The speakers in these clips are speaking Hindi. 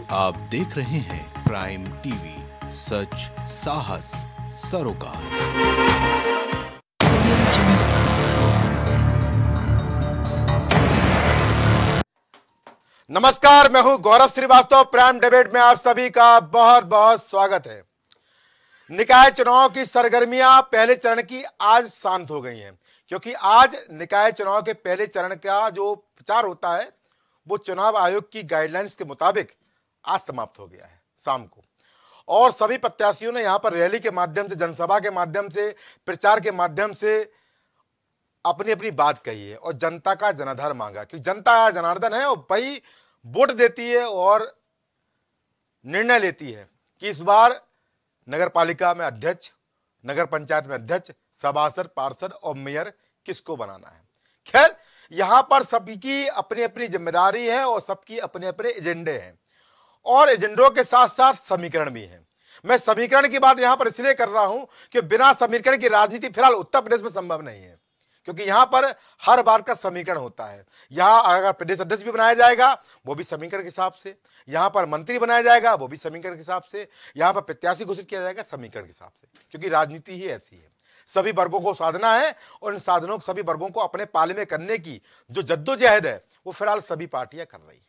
आप देख रहे हैं प्राइम टीवी, सच साहस सरोकार। नमस्कार, मैं हूं गौरव श्रीवास्तव। प्राइम डिबेट में आप सभी का बहुत बहुत स्वागत है। निकाय चुनाव की सरगर्मियां पहले चरण की आज शांत हो गई हैं, क्योंकि आज निकाय चुनाव के पहले चरण का जो प्रचार होता है वो चुनाव आयोग की गाइडलाइंस के मुताबिक आज समाप्त हो गया है शाम को। और सभी प्रत्याशियों ने यहां पर रैली के माध्यम से, जनसभा के माध्यम से, प्रचार के माध्यम से अपनी अपनी बात कही है और जनता का जनाधार मांगा, क्योंकि जनता जनार्दन है और वही वोट देती है और निर्णय लेती है कि इस बार नगर पालिका में अध्यक्ष, नगर पंचायत में अध्यक्ष, सभासद, पार्षद और मेयर किसको बनाना है। खैर, यहां पर सबकी अपनी अपनी जिम्मेदारी है और सबकी अपने अपने एजेंडे हैं और एजेंडों के साथ साथ समीकरण भी हैं। मैं समीकरण की बात यहां पर इसलिए कर रहा हूं कि बिना समीकरण की राजनीति फिलहाल उत्तर प्रदेश में संभव नहीं है, क्योंकि यहां पर हर बार का समीकरण होता है। यहां अगर प्रदेश अध्यक्ष भी बनाया जाएगा वो भी समीकरण के हिसाब से, यहां पर मंत्री बनाया जाएगा वो भी समीकरण के हिसाब से, यहां पर प्रत्याशी घोषित किया जाएगा समीकरण के हिसाब से, क्योंकि राजनीति ही ऐसी है। सभी वर्गों को साधना है और इन साधनों सभी वर्गों को अपने पाले में करने की जो जद्दोजहद है वो फिलहाल सभी पार्टियां कर रही है।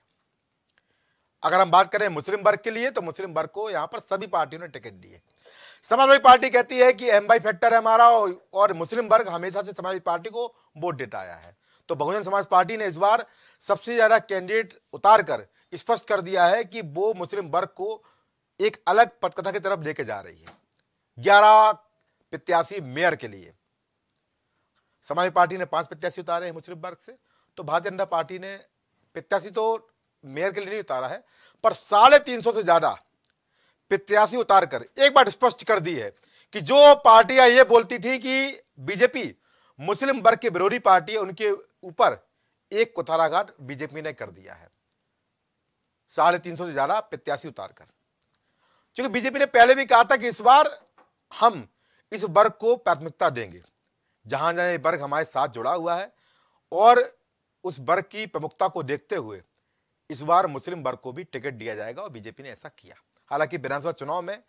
अगर हम बात करें मुस्लिम वर्ग के लिए तो मुस्लिम वर्ग को यहां पर सभी पार्टियों ने टिकट दिए। समाजवादी पार्टी कहती है कि एमवाई फैक्टर है हमारा और मुस्लिम वर्ग हमेशा से समाजवादी पार्टी को वोट देता आया है। तो बहुजन समाज पार्टी ने इस बार सबसे ज्यादा कैंडिडेट उतार कर स्पष्ट कर दिया है कि वो मुस्लिम वर्ग को एक अलग पटकथा की तरफ लेके जा रही है। 11 प्रत्याशी मेयर के लिए समाजवादी पार्टी ने 5 प्रत्याशी उतारे हैं मुस्लिम वर्ग से, तो भारतीय जनता पार्टी ने प्रत्याशी तो मेयर के लिए नहीं उतारा है, पर 350 से ज्यादा प्रत्याशी उतारकर एक बार स्पष्ट कर दी है कि जो पार्टियां ये बोलती थी कि बीजेपी मुस्लिम वर्ग की विरोधी पार्टी है, उनके ऊपर एक कुठाराघात बीजेपी ने कर दिया है 350 से ज्यादा प्रत्याशी उतारकर। क्योंकि बीजेपी ने पहले भी कहा था कि इस बार हम इस वर्ग को प्राथमिकता देंगे, जहां जहां ये वर्ग हमारे साथ जुड़ा हुआ है, और उस वर्ग की प्रमुखता को देखते हुए इस बार मुस्लिम वर्ग को भी टिकट दिया जाएगा और बीजेपी ने ऐसा किया। हालांकि विधानसभा चुनाव में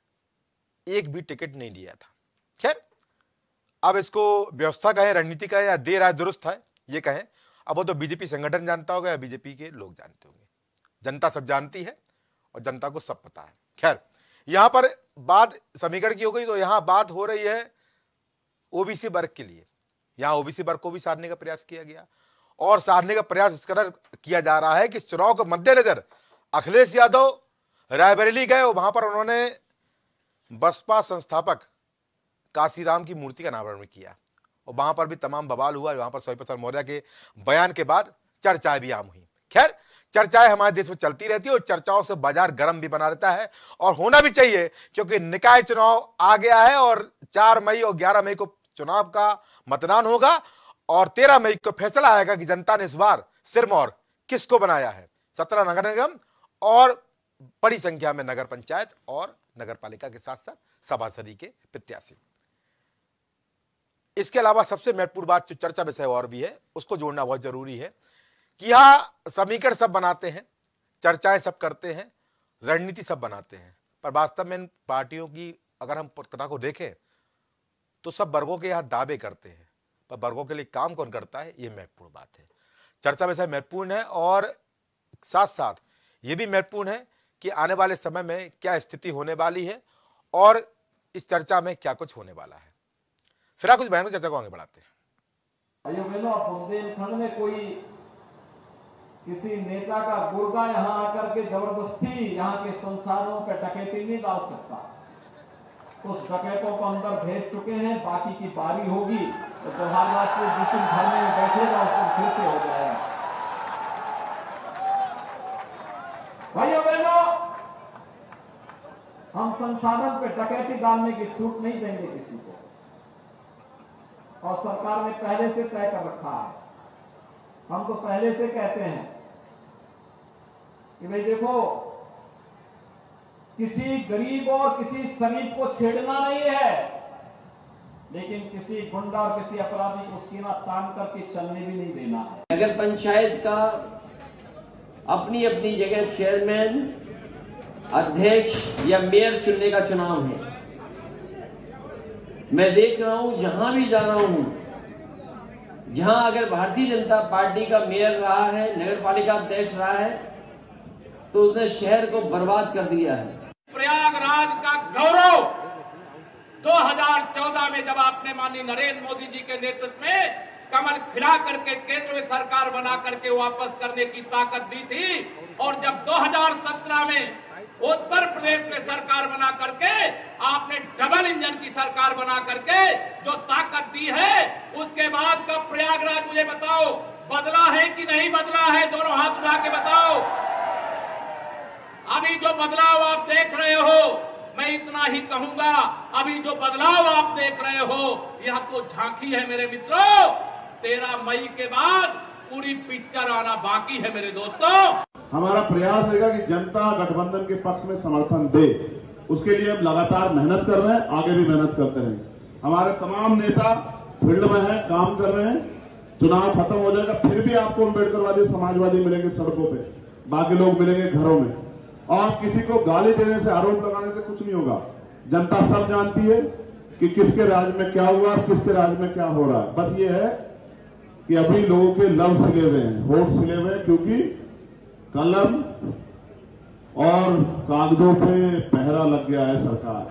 एक भी टिकट नहीं दिया था। खैर, अब इसको व्यवस्था कहें, रणनीति कहें, या देर आए दुरुस्त है ये कहें, अब वो तो बीजेपी संगठन जानता होगा या बीजेपी के लोग जानते होंगे। जनता सब जानती है और जनता को सब पता है। खैर, यहां पर बात समीकरण की हो गई, तो यहां बात हो रही है ओबीसी वर्ग के लिए। यहां ओबीसी वर्ग को भी साधने का प्रयास किया गया और साधने का प्रयास इस कदर किया जा रहा है कि इस चुनाव के मद्देनजर अखिलेश यादव रायबरेली गए और वहां पर उन्होंने बसपा संस्थापक काशीराम की मूर्ति का अनावरण किया और वहां पर भी तमाम बवाल हुआ। वहां पर स्वयं प्रसाद मौर्य के बयान के बाद चर्चाएं भी आम हुई। खैर, चर्चाएं हमारे देश में चलती रहती है और चर्चाओं से बाजार गर्म भी बना रहता है, और होना भी चाहिए, क्योंकि निकाय चुनाव आ गया है और 4 मई और 11 मई को चुनाव का मतदान होगा और 13 मई को फैसला आएगा कि जनता ने इस बार सिरमौर किसको बनाया है। 17 नगर निगम और बड़ी संख्या में नगर पंचायत और नगर पालिका के साथ साथ सभासदी के प्रत्याशी। इसके अलावा सबसे महत्वपूर्ण बात जो चर्चा विषय और भी है, उसको जोड़ना बहुत जरूरी है कि यहां समीकरण सब बनाते हैं, चर्चाएं सब करते हैं, रणनीति सब बनाते हैं, पर वास्तव में इन पार्टियों की अगर हम पटकथा को देखें तो सब वर्गों के यहां दावे करते हैं, पर वर्गों के लिए काम कौन करता है, ये महत्वपूर्ण बात है। चर्चा विषय महत्वपूर्ण है और साथ साथ ये भी महत्वपूर्ण है कि आने वाले समय में क्या स्थिति होने वाली है और इस चर्चा में क्या कुछ होने वाला है। फिर कुछ बहनों चर्चा को आगे बढ़ाते हैं। बुंदेलखंड में कोई किसी नेता का गुर्गा यहां आकर के जबरदस्ती यहां के संसाधनों पर डकैती नहीं डाल सकता। उस डकैतों को अंदर भेज चुके हैं, बाकी की बारी होगी तो जवाहर राजपूत जिस दिन धरने में बैठेगा उस दिन फिर से हो जाएगा। भाइयों बहनों, हम संसाधन पे डकैती डालने की छूट नहीं देंगे किसी को, और सरकार ने पहले से तय कर रखा है। हम तो पहले से कहते हैं कि भाई देखो, किसी गरीब और किसी शरीफ को छेड़ना नहीं है, लेकिन किसी गुंडा और किसी अपराधी को सीना तान करके चलने भी नहीं देना है। नगर पंचायत का अपनी अपनी जगह चेयरमैन अध्यक्ष या मेयर चुनने का चुनाव है। मैं देख रहा हूं, जहां भी जा रहा हूं, जहां अगर भारतीय जनता पार्टी का मेयर रहा है, नगर पालिका अध्यक्ष रहा है, तो उसने शहर को बर्बाद कर दिया है। प्रयागराज का गौरव 2014 में जब आपने माननीय नरेंद्र मोदी जी के नेतृत्व में कमल खिला करके केंद्र में सरकार बना करके वापस करने की ताकत दी थी, और जब 2017 में उत्तर प्रदेश में सरकार बना करके आपने डबल इंजन की सरकार बना करके जो ताकत दी है, उसके बाद का प्रयागराज मुझे बताओ बदला है कि नहीं बदला है? दोनों हाथ उठा के बताओ। अभी जो बदलाव आप देख रहे हो, मैं इतना ही कहूंगा, अभी जो बदलाव आप देख रहे हो यह तो झांकी है मेरे मित्रों। 13 मई के बाद पूरी पिक्चर आना बाकी है मेरे दोस्तों। हमारा प्रयास रहेगा कि जनता गठबंधन के पक्ष में समर्थन दे, उसके लिए हम लगातार मेहनत कर रहे हैं, आगे भी मेहनत करते रहेंगे। हमारे तमाम नेता फील्ड में हैं, काम कर रहे हैं। चुनाव खत्म हो जाएगा, फिर भी आपको अम्बेडकरवादी समाजवादी मिलेंगे सड़कों पे, बाकी लोग मिलेंगे घरों में, और किसी को गाली देने से, आरोप लगाने से कुछ नहीं होगा। जनता सब जानती है कि किसके राज में क्या हुआ और किसके राज में क्या हो रहा है। बस ये है कि अभी लोगों के लव सिले हुए हैं, होठ सिले हुए हैं, क्योंकि कलम और कागजों पे पहरा लग गया है सरकार।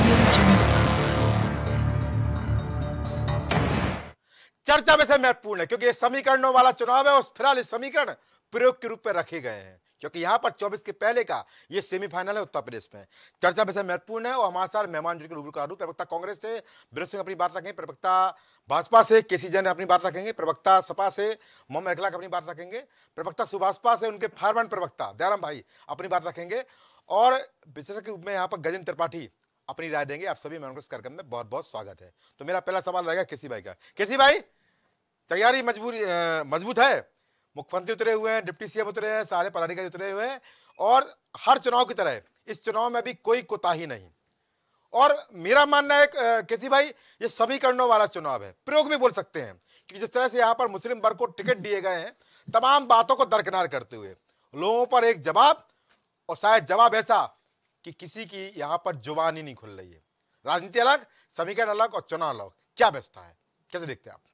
चर्चा वैसे महत्वपूर्ण है क्योंकि ये समीकरणों वाला चुनाव है और फिलहाल ये समीकरण प्रयोग के रूप में रखे गए हैं, क्योंकि यहां पर 24 के पहले का ये सेमीफाइनल है उत्तर प्रदेश में। चर्चा वैसे महत्वपूर्ण है और हमारे साथ मेहमान जो रूबरू करा दूं, प्रवक्ता कांग्रेस से बीरेन्द्र सिंह अपनी बात रखेंगे, प्रवक्ता भाजपा से केसी जैन अपनी बात रखेंगे, प्रवक्ता सपा से मोहम्मद अखलाक अपनी बात रखेंगे, प्रवक्ता सुभाषपा से उनके फायरमैन प्रवक्ता दयाराम भाई अपनी बात रखेंगे, और विशेषज्ञ के रूप में यहाँ पर गजेंद्र त्रिपाठी अपनी राय देंगे। आप सभी मेहमानों का कार्यक्रम में बहुत बहुत स्वागत है। तो मेरा पहला सवाल रहेगा केसी भाई का। केसी भाई, तैयारी मजबूत है? मुख्यमंत्री उतरे हुए हैं, डिप्टी सीएम उतरे हैं, सारे पदाधिकारी उतरे हुए हैं, और हर चुनाव की तरह इस चुनाव में भी कोई कोताही नहीं। और मेरा मानना है केसी भाई, ये समीकरणों वाला चुनाव है, प्रयोग भी बोल सकते हैं, कि जिस तरह से यहाँ पर मुस्लिम वर्ग को टिकट दिए गए हैं, तमाम बातों को दरकिनार करते हुए लोगों पर एक जवाब, और शायद जवाब ऐसा कि किसी की यहाँ पर जुबान ही नहीं खुल रही है। राजनीति अलग, समीकरण अलग और चुनाव अलग, क्या व्यवस्था है, कैसे देखते हैं आप?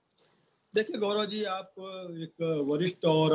देखिए गौरव जी, आप एक वरिष्ठ और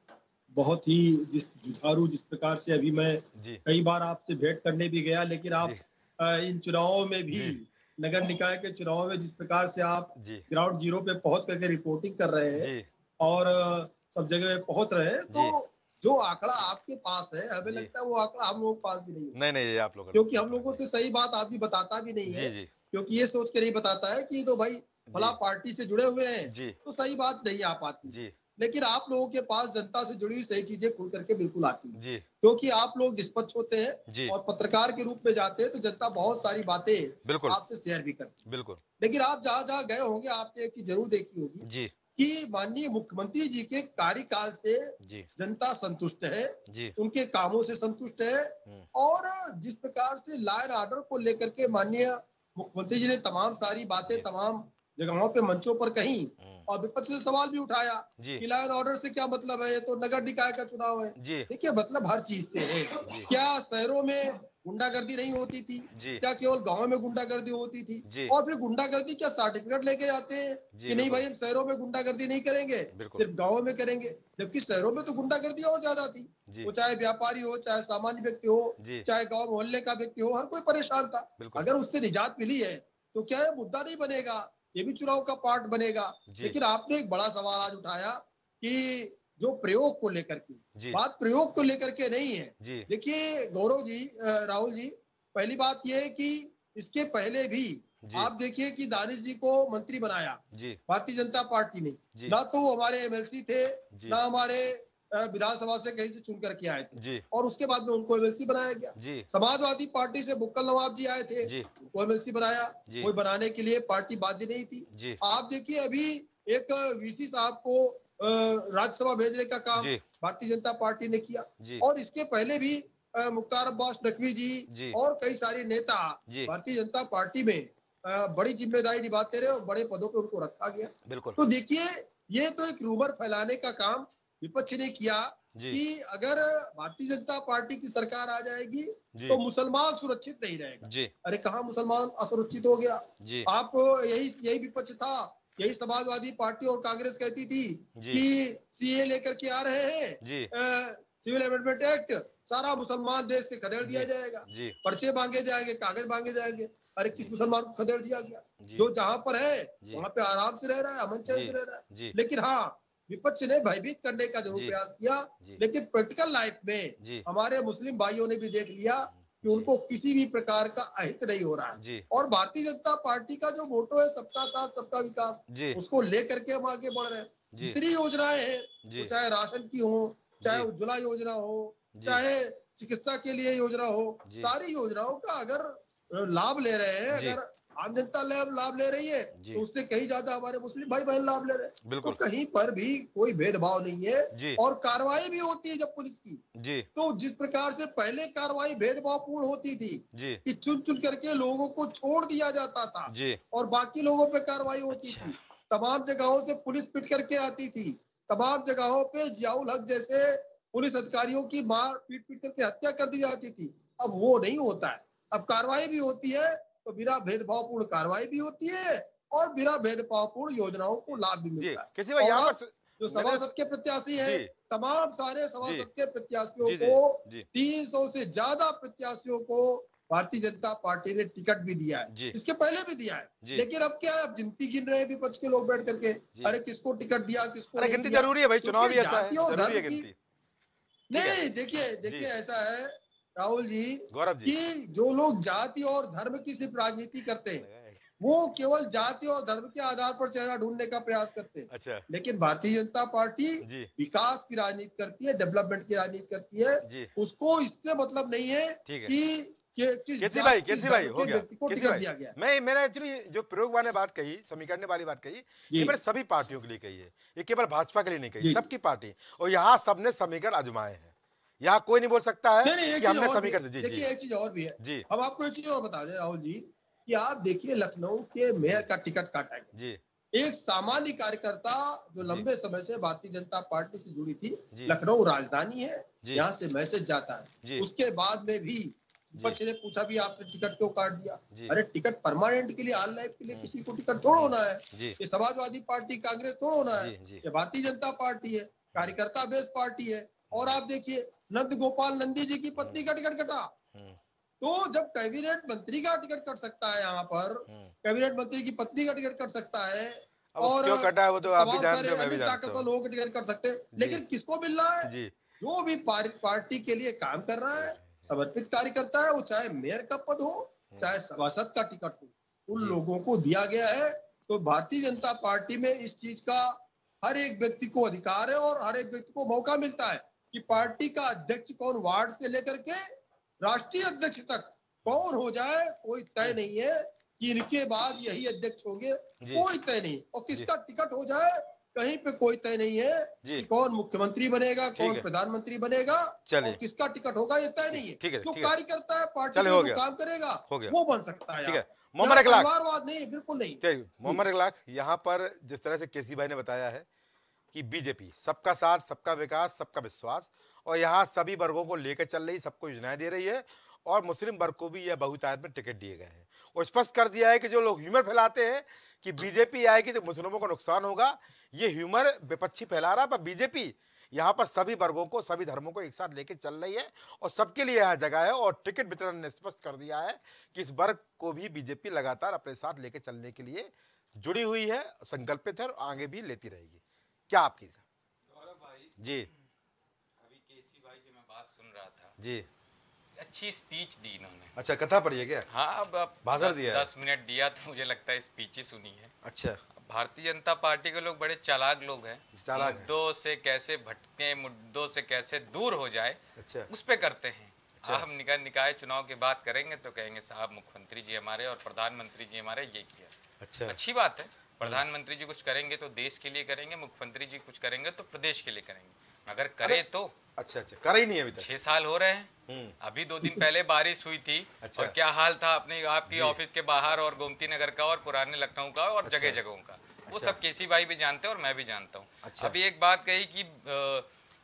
बहुत ही जुझारू, जिस प्रकार से अभी मैं कई बार आपसे भेंट करने भी गया, लेकिन आप इन चुनावों में भी, नगर निकाय के चुनाव में जिस प्रकार से आप ग्राउंड जीरो पे पहुंच करके रिपोर्टिंग कर रहे हैं और सब जगह पहुंच रहे हैं, तो जो आंकड़ा आपके पास है, हमें लगता है वो आंकड़ा हम लोगों के पास भी नहीं है। आप लोग, क्योंकि हम लोगों से सही बात आदमी बताता भी नहीं है, क्योंकि ये सोच कर नहीं बताता है कि तो भाई फला पार्टी से जुड़े हुए हैं तो सही बात नहीं आ पाती। लेकिन आप लोगों के पास जनता से जुड़ी हुई सही चीजें खुल करके बिल्कुल आती है, क्योंकि आप लोग निष्पक्ष होते हैं और पत्रकार के रूप में जाते हैं, तो जनता बहुत सारी बातें आपसे शेयर भी करती है। बिल्कुल। लेकिन आप जहाँ जहाँ गए होंगे, आपने एक चीज जरूर देखी होगी कि माननीय मुख्यमंत्री जी के कार्यकाल से जनता संतुष्ट है, उनके कामों से संतुष्ट है, और जिस प्रकार से लॉ एंड ऑर्डर को लेकर के माननीय मुख्यमंत्री जी ने तमाम सारी बातें तमाम जगहों पे मंचों पर कही, और विपक्ष से सवाल भी उठाया कि लॉ एंड ऑर्डर से क्या मतलब है, ये तो नगर निकाय का चुनाव है। देखिए, मतलब हर चीज से है। क्या शहरों में गुंडागर्दी नहीं होती थी? क्या केवल गांव में गुंडागर्दी होती थी? और फिर गुंडागर्दी क्या सर्टिफिकेट लेके आते हैं कि नहीं भाई हम शहरों में गुंडागर्दी नहीं करेंगे, सिर्फ गाँव में करेंगे? जबकि शहरों में तो गुंडागर्दी और ज्यादा थी, वो चाहे व्यापारी हो, चाहे सामान्य व्यक्ति हो, चाहे गाँव मोहल्ले का व्यक्ति हो, हर कोई परेशान था। अगर उससे निजात मिली है तो क्या ये मुद्दा नहीं बनेगा? ये भी चुनाव का पार्ट बनेगा। लेकिन आपने एक बड़ा सवाल आज उठाया कि जो प्रयोग को लेकर के, बात प्रयोग को लेकर के नहीं है। देखिए गौरव जी, राहुल जी, पहली बात यह है कि इसके पहले भी आप देखिए कि दानिश जी को मंत्री बनाया भारतीय जनता पार्टी ने, ना तो वो हमारे एमएलसी थे, ना हमारे विधानसभा से कहीं से चुन करके आए थे, और उसके बाद में उनको एमएलसी बनाया गया। समाजवादी पार्टी से बुक्कल नवाब जी आए थे, उनको एमएलसी बनाया, कोई बनाने के लिए पार्टी बाध्य नहीं थी। आप देखिए अभी एक वीसी साहब को राज्यसभा भेजने का काम भारतीय जनता पार्टी ने किया, और इसके पहले भी मुख्तार अब्बास नकवी जी और कई सारे नेता भारतीय जनता पार्टी में बड़ी जिम्मेदारी निभाते रहे और बड़े पदों पे उनको रखा गया। तो देखिए, ये तो एक रूमर फैलाने का काम विपक्ष ने किया कि अगर भारतीय जनता पार्टी की सरकार आ जाएगी तो मुसलमान सुरक्षित नहीं रहेगा। अरे कहाँ मुसलमान असुरक्षित हो गया? आप यही विपक्ष था, यही समाजवादी पार्टी और कांग्रेस कहती थी कि सीए लेकर के आ रहे हैं, सिविल अमेंडमेंट एक्ट, सारा मुसलमान देश से खदेड़ दिया जाएगा, पर्चे मांगे जाएंगे, कागज मांगे जाएंगे। अरे किस मुसलमान को खदेड़ दिया गया? जो जहां पर है वहां पे आराम से रह रहा है, अमन चैन से रह रहा है। लेकिन हाँ, विपक्ष ने भयभीत करने का जरूर प्रयास किया, लेकिन प्रैक्टिकल लाइफ में हमारे मुस्लिम भाइयों ने भी देख लिया कि उनको किसी भी प्रकार का अहित नहीं हो रहा है। और भारतीय जनता पार्टी का जो मोटो है सबका साथ सबका विकास, उसको लेकर के हम आगे बढ़ रहे हैं। जितनी योजनाएं हैं, चाहे राशन की हो, चाहे उज्ज्वला योजना हो, चाहे चिकित्सा के लिए योजना हो, सारी योजनाओं का अगर लाभ ले रहे हैं, अगर आम जनता लाभ ले रही है तो उससे कहीं ज्यादा हमारे मुस्लिम भाई बहन लाभ ले रहे हैं। तो कहीं पर भी कोई भेदभाव नहीं है और कार्रवाई भी होती है जब पुलिस की। तो जिस प्रकार से पहले कार्रवाई भेदभावपूर्ण होती थी कि चुन चुन करके लोगों को छोड़ दिया जाता था और बाकी लोगों पे कार्रवाई होती थी, तमाम जगहों से पुलिस पिट करके आती थी, तमाम जगहों पे जियाउल हक जैसे पुलिस अधिकारियों की मार पीट करके हत्या कर दी जाती थी। अब वो नहीं होता है, अब कार्रवाई भी होती है तो बिना भेदभावपूर्ण कार्रवाई भी होती है और बिना भेदभावपूर्ण योजनाओं को लाभ भी मिलता है। किसी भाई यहाँ पर जो सभासद के प्रत्याशी है, तमाम सारे सभासद के प्रत्याशियों को 300 से ज्यादा प्रत्याशियों को भारतीय जनता पार्टी ने टिकट भी दिया है, इसके पहले भी दिया है। लेकिन अब क्या है, अब गिनती गिन रहे हैं विपक्ष के लोग बैठ करके, अरे किसको टिकट दिया, किसको नहीं गिनती जरूरी है भाई, चुनाव भी ऐसा है, जरूरी है गिनती। नहीं, देखिए ऐसा है राहुल जी, गौरव जी, कि जो लोग जाति और धर्म की सिर्फ राजनीति करते हैं वो केवल जाति और धर्म के आधार पर चेहरा ढूंढने का प्रयास करते हैं। अच्छा। लेकिन भारतीय जनता पार्टी विकास की राजनीति करती है, डेवलपमेंट की राजनीति करती है। उसको इससे मतलब नहीं है कि कैसी भाई हो गया, टिकट दिया गया। मैंने एक्चुअली जो प्रयोग वाले बात कही, समीकरण वाली बात कही, ये मैंने सभी पार्टियों के लिए कही है, ये केवल भाजपा के लिए नहीं कही, सबकी पार्टी। और यहाँ सबने समीकरण आजमाए हैं, यहाँ कोई नहीं बोल सकता है कि हमने समीकरण। देखिए एक चीज और भी है जी, हम आपको एक चीज और बता दें राहुल जी, कि आप देखिए लखनऊ के मेयर का टिकट काटा गया जी। एक सामान्य कार्यकर्ता जो लंबे समय से भारतीय जनता पार्टी से जुड़ी थी, लखनऊ राजधानी है, यहाँ से मैसेज जाता है। उसके बाद में भी विपक्ष ने पूछा भी आपने टिकट क्यों काट दिया? अरे टिकट परमानेंट के लिए, ऑल लाइफ के लिए किसी को टिकट थोड़ा होना है। ये समाजवादी पार्टी कांग्रेस थोड़ा होना है, ये भारतीय जनता पार्टी है, कार्यकर्ता बेस्ड पार्टी है। और आप देखिए नंद गोपाल नंदी जी की पत्नी का टिकट कटा, तो जब कैबिनेट मंत्री का टिकट कट सकता है, यहाँ पर कैबिनेट मंत्री की पत्नी का टिकट कट सकता है और क्यों कटा है वो तो आप भी जानते हो, मैं भी जानता हूं। ताकतवर लोगों के टिकट कट सकते हैं, लेकिन किसको मिल रहा है? जो भी पार्टी के लिए काम कर रहा है, समर्पित कार्यकर्ता है, वो चाहे मेयर का पद हो चाहे सभासद का टिकट हो, उन लोगों को दिया गया है। तो भारतीय जनता पार्टी में इस चीज का हर एक व्यक्ति को अधिकार है और हर एक व्यक्ति को मौका मिलता है कि पार्टी का अध्यक्ष कौन, वार्ड से लेकर के राष्ट्रीय अध्यक्ष तक कौन हो जाए, कोई तय नहीं है कि इनके बाद यही अध्यक्ष होंगे, कोई तय नहीं। और किसका टिकट हो जाए कहीं पे कोई तय नहीं है कि कौन मुख्यमंत्री बनेगा, कौन प्रधानमंत्री बनेगा और किसका टिकट होगा, ये तय नहीं है। जो कार्यकर्ता है पार्टी में जो काम करेगा वो बन सकता है। मोहम्मद इकलाक, नहीं, बिल्कुल नहीं। मोहम्मद इकलाक, यहाँ पर जिस तरह से केसी भाई ने बताया है कि बीजेपी सबका साथ, सबका विकास, सबका विश्वास, और यहाँ सभी वर्गों को लेकर चल रही, सबको योजनाएं दे रही है और मुस्लिम वर्ग को भी यह बहुतायत में टिकट दिए गए हैं। और स्पष्ट कर दिया है कि जो लोग ह्यूमर फैलाते हैं कि बीजेपी आएगी तो मुस्लिमों को नुकसान होगा, ये ह्यूमर विपक्षी फैला रहा है। पर बीजेपी यहाँ पर सभी वर्गों को, सभी धर्मों को एक साथ लेकर चल रही है और सबके लिए यहाँ जगह है। और टिकट वितरण ने स्पष्ट कर दिया है कि इस वर्ग को भी बीजेपी लगातार अपने साथ लेकर चलने के लिए जुड़ी हुई है, संकल्पित है और आगे भी लेती रहेगी। क्या आपकी? गौरव भाई जी, अभी केसी भाई की मैं बात सुन रहा था जी, अच्छी स्पीच दी इन्होंने। अच्छा, कथा पढ़ी है क्या? हाँ, अब भाषण दिया, 10 मिनट दिया तो मुझे लगता है स्पीच ही सुनी है। अच्छा, भारतीय जनता पार्टी के लोग बड़े चालाक लोग हैं, चालाक मुद्दों से कैसे भटके, मुद्दों से कैसे दूर हो जाए, अच्छा, उस पे करते हैं। अच्छा। हम निकाय चुनाव की बात करेंगे तो कहेंगे साहब मुख्यमंत्री जी हमारे और प्रधानमंत्री जी हमारे ये किया। अच्छा, अच्छी बात है, प्रधानमंत्री जी कुछ करेंगे तो देश के लिए करेंगे, मुख्यमंत्री जी कुछ करेंगे तो प्रदेश के लिए करेंगे, अगर करे तो। अच्छा, कर ही नहीं अभी तक, 6 साल हो रहे हैं। अभी 2 दिन पहले बारिश हुई थी। अच्छा। और क्या हाल था अपने आपकी ऑफिस के बाहर और गोमती नगर का और पुराने लखनऊ का और अच्छा। जगहों का, वो सब केसी भाई भी जानते हैं और मैं भी जानता हूँ। अच्छा। अभी एक बात कही कि